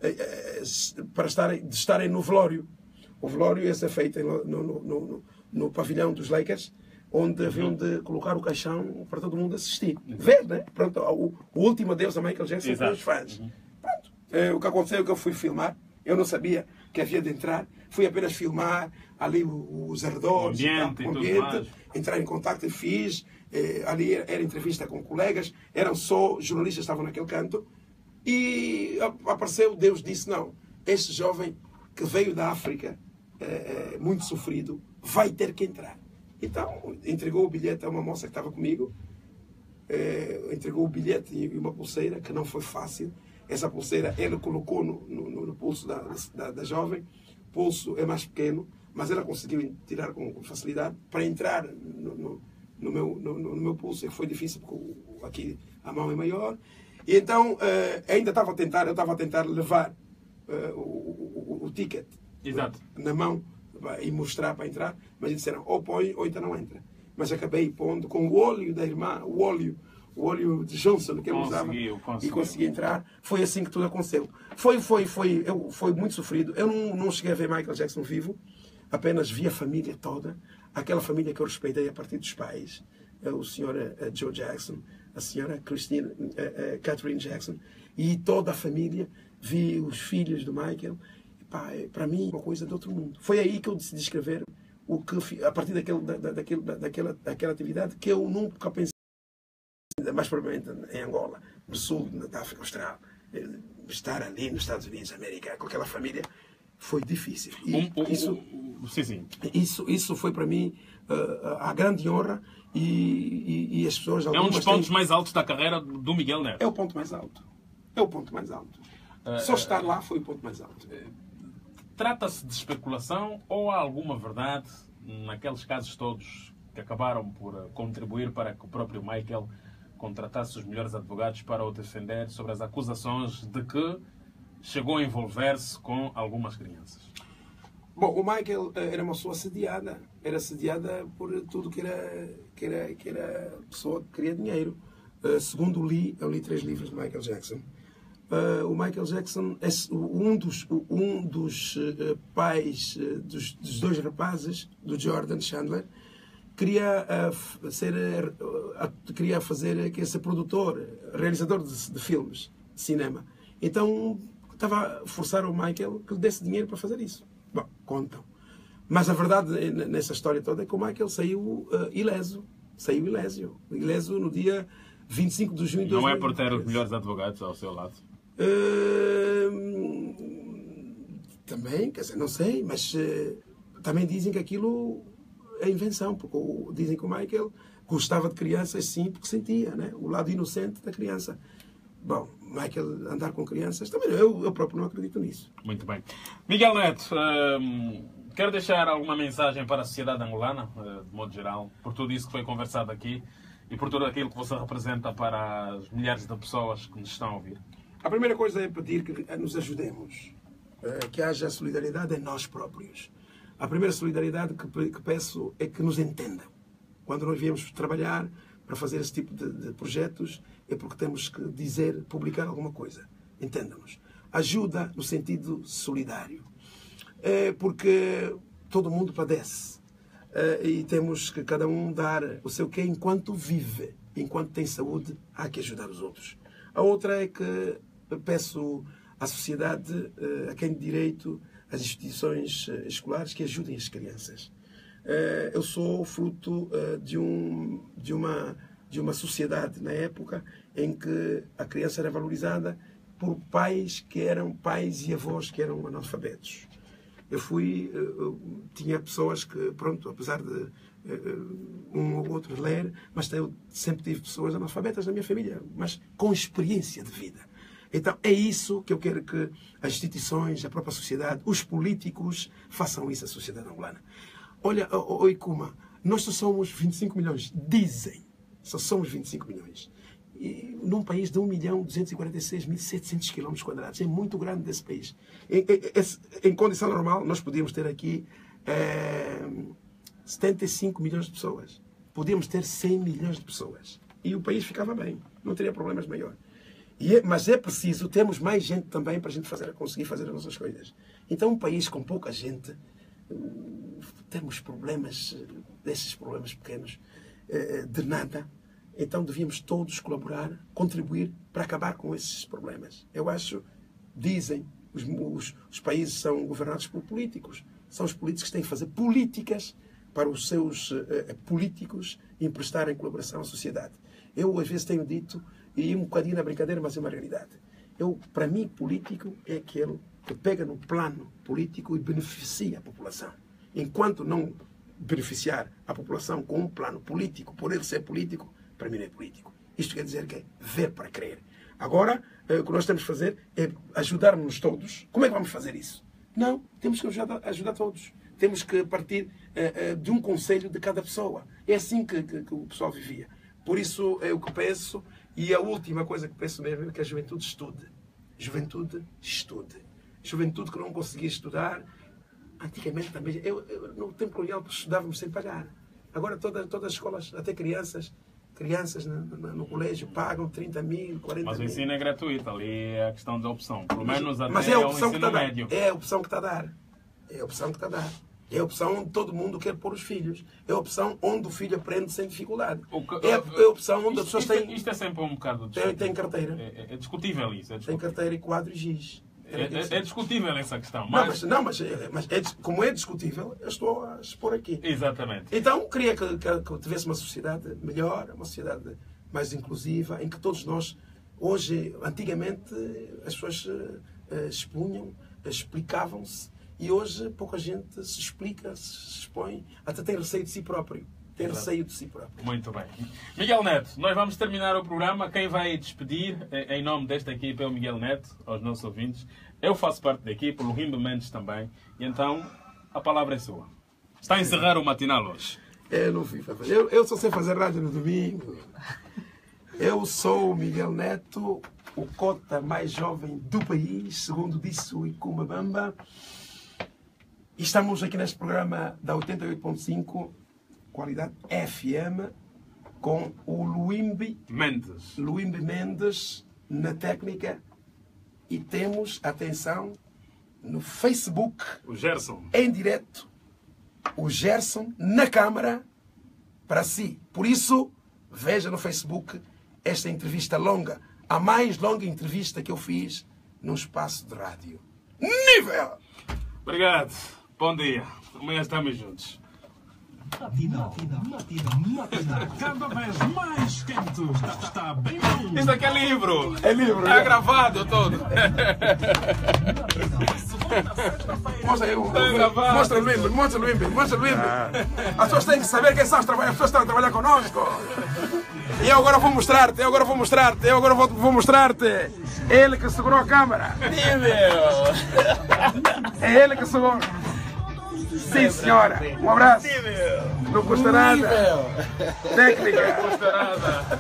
para estarem, de estarem no velório. O velório ia ser feito no, no, no, no, no pavilhão dos Lakers, onde haviam de colocar o caixão para todo mundo assistir. Ver, né? Pronto, o, o último adeus a Michael Jackson Exato. foi os fãs. Uhum. Pronto. É, o que aconteceu é que eu fui filmar. Eu não sabia que havia de entrar. Fui apenas filmar ali os arredores, o ambiente, o ambiente entrar em contato e fiz. Eh, ali era, era entrevista com colegas. Eram só jornalistas que estavam naquele canto. E apareceu, Deus disse, não, este jovem que veio da África, eh, muito sofrido, vai ter que entrar. Então, entregou o bilhete a uma moça que estava comigo. Eh, entregou o bilhete e uma pulseira, que não foi fácil. Essa pulseira ele colocou no, no, no pulso da, da, da jovem. O pulso é mais pequeno, mas ela conseguiu tirar com, com facilidade para entrar no, no, no, meu, no, no meu pulso. Foi difícil porque aqui a mão é maior. E então, uh, ainda estava a tentar, eu estava a tentar levar uh, o, o, o ticket Exato. na mão e mostrar para entrar, mas eles disseram, ou põe ou então não entra. Mas acabei pondo com o óleo da irmã, o óleo, o óleo de Johnson que ele usava, Conseguiu, conseguiu. e consegui entrar. Foi assim que tudo aconteceu. Foi, foi, foi, eu, foi muito sofrido. Eu não, não cheguei a ver Michael Jackson vivo, apenas vi a família toda, aquela família que eu respeitei a partir dos pais, o senhor Joe Jackson, a senhora Christine, uh, uh, Catherine Jackson, e toda a família, vi os filhos do Michael. Para mim, uma coisa de outro mundo. Foi aí que eu decidi escrever o que, a partir daquele, da, daquele, daquela, daquela atividade que eu nunca pensei, mais provavelmente em Angola, no sul da África Austral, estar ali nos Estados Unidos da América, com aquela família, foi difícil. E um, um, isso, um, sim, sim. Isso, isso foi para mim uh, a grande honra e, e, e as pessoas... É um dos pontos têm... mais altos da carreira do Miguel Neto. É o ponto mais alto. É o ponto mais alto. Uh, Só estar uh, lá foi o ponto mais alto. Trata-se de especulação ou há alguma verdade naqueles casos todos que acabaram por contribuir para que o próprio Michael contratasse os melhores advogados para o defender sobre as acusações de que chegou a envolver-se com algumas crianças? Bom, o Michael era uma pessoa assediada. Era assediada por tudo que era, que era, que era pessoa que queria dinheiro. Uh, segundo li, eu li três livros de Michael Jackson. Uh, o Michael Jackson, um dos, um dos uh, pais uh, dos, dos dois rapazes, do Jordan Chandler, queria, uh, ser, uh, queria fazer, queria ser produtor, realizador de, de filmes, de cinema. Então, estava a forçar o Michael que lhe desse dinheiro para fazer isso. Bom, contam. Mas a verdade nessa história toda é que o Michael saiu uh, ileso. Saiu ileso. Ileso no dia vinte e cinco de junho de dois mil e treze. Não é por ter os melhores advogados ao seu lado? Uh, também, quer dizer, não sei, mas uh, também dizem que aquilo é invenção, porque o, dizem que o Michael gostava de crianças, sim, porque sentia, né? O lado inocente da criança. Bom, Michael andar com crianças, também eu, eu próprio não acredito nisso. Muito bem. Miguel Neto, uh, quero deixar alguma mensagem para a sociedade angolana, uh, de modo geral, por tudo isso que foi conversado aqui e por tudo aquilo que você representa para as milhares de pessoas que nos estão a ouvir? A primeira coisa é pedir que nos ajudemos, que haja solidariedade em nós próprios. A primeira solidariedade que peço é que nos entendam. Quando nós viemos trabalhar para fazer esse tipo de, de projetos, é porque temos que dizer, publicar alguma coisa. Entendam-nos. Ajuda no sentido solidário. É porque todo mundo padece. É, e temos que cada um dar o seu quê enquanto vive. Enquanto tem saúde, há que ajudar os outros. A outra é que peço à sociedade, a quem de direito, às instituições escolares, que ajudem as crianças. Eu sou fruto de, um, de, uma, de uma sociedade, na época, em que a criança era valorizada por pais que eram pais e avós que eram analfabetos. Eu fui, eu tinha pessoas que, pronto, apesar de um ou outro ler, mas eu sempre tive pessoas analfabetas na minha família, mas com experiência de vida. Então é isso que eu quero que as instituições, a própria sociedade, os políticos façam isso à sociedade angolana. Olha, oi Kuma, nós só somos vinte e cinco milhões, dizem, só somos vinte e cinco milhões. E num país de um milhão duzentos e quarenta e seis mil e setecentos quilómetros quadrados, é muito grande desse país. Em, em, em condição normal, nós podíamos ter aqui é, setenta e cinco milhões de pessoas. Podíamos ter cem milhões de pessoas. E o país ficava bem, não teria problemas maiores. E é, mas é preciso, temos mais gente também para a gente fazer, conseguir fazer as nossas coisas. Então, um país com pouca gente, temos problemas, desses problemas pequenos, de nada. Então, devíamos todos colaborar, contribuir para acabar com esses problemas. Eu acho, dizem, os, os, os países são governados por políticos. São os políticos que têm que fazer políticas para os seus uh, políticos emprestarem colaboração à sociedade. Eu, às vezes, tenho dito, e um bocadinho na brincadeira, mas é uma realidade. Eu, para mim, político é aquele que pega no plano político e beneficia a população. Enquanto não beneficiar a população com um plano político, por ele ser político, para mim não é político. Isto quer dizer que é ver para crer. Agora, uh, o que nós temos que fazer é ajudar-nos todos. Como é que vamos fazer isso? Não, temos que ajudar, ajudar todos. Temos que partir uh, uh, de um conselho de cada pessoa. É assim que, que, que o pessoal vivia. Por isso, eu que peço E a última coisa que penso mesmo é que a juventude estude. Juventude estude. Juventude que não conseguia estudar. Antigamente também, eu, eu, no tempo colonial estudávamos sem pagar. Agora todas, todas as escolas, até crianças, crianças no, no, no colégio pagam trinta mil, quarenta mil. Mas o ensino é gratuito, ali é a questão da opção. Pelo menos até Mas é a opção ao que ensino está a médio. dar. É a opção que está a dar. É a opção que está a dar. É a opção onde todo mundo quer pôr os filhos. É a opção onde o filho aprende sem dificuldade. Que, é, a, é a opção onde isto, as pessoas isto, têm... Isto é sempre um bocado Tem, tem carteira. É, é discutível isso. É discutível. Tem carteira e quadro e giz. É, é, é discutível essa questão. Mas... Não, mas, não, mas, mas é, como é discutível, eu estou a expor aqui. Exatamente. Então, queria que, que, que tivesse uma sociedade melhor, uma sociedade mais inclusiva, em que todos nós, hoje, antigamente, as pessoas uh, expunham, explicavam-se, e hoje pouca gente se explica, se expõe, até tem receio de si próprio. Tem Exato. receio de si próprio. Muito bem. Miguel Neto, nós vamos terminar o programa. Quem vai despedir, em nome desta equipa, é o Miguel Neto, aos nossos ouvintes. Eu faço parte da equipa, o Rimbo Mendes também. E então, a palavra é sua. Está a encerrar o matinal hoje. Eu não fui fazer. Eu, eu só sei fazer rádio no domingo. Eu sou o Miguel Neto, o cota mais jovem do país, segundo disse o Icuma Bamba. E estamos aqui neste programa da oitenta e oito ponto cinco, qualidade F M, com o Luimbi Mendes. Luimbi Mendes na técnica. E temos, atenção, no Facebook, O Gerson. em direto, o Gerson na câmara para si. Por isso, veja no Facebook esta entrevista longa, a mais longa entrevista que eu fiz num espaço de rádio. Nível! Obrigado. Bom dia. Amanhã estamos juntos. Matinal, matinal, matinal. Cada vez mais quente. Está, está bem bom. Isto aqui é livro. É livro, É né? gravado todo. Mostra aí, o- Tá gravado. mostra o Luimbi, mostra o Luimbi, mostra o Luimbi. As pessoas têm que saber quem são os trabalhadores, as pessoas estão a trabalhar conosco. E eu agora vou mostrar-te, eu agora vou mostrar-te, eu agora vou, vou mostrar-te. Ele que segurou a câmara. É ele que segurou. Sim, senhora. Um abraço. Não custa nada. Técnica. Nada.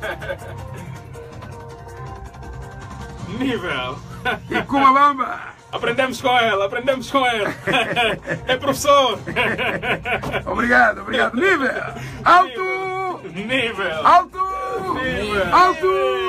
Nível. E com a bamba. Aprendemos com ela, aprendemos com ela. É professor. Obrigado, obrigado. Nível. Alto. Nível. Alto. Nível. Alto.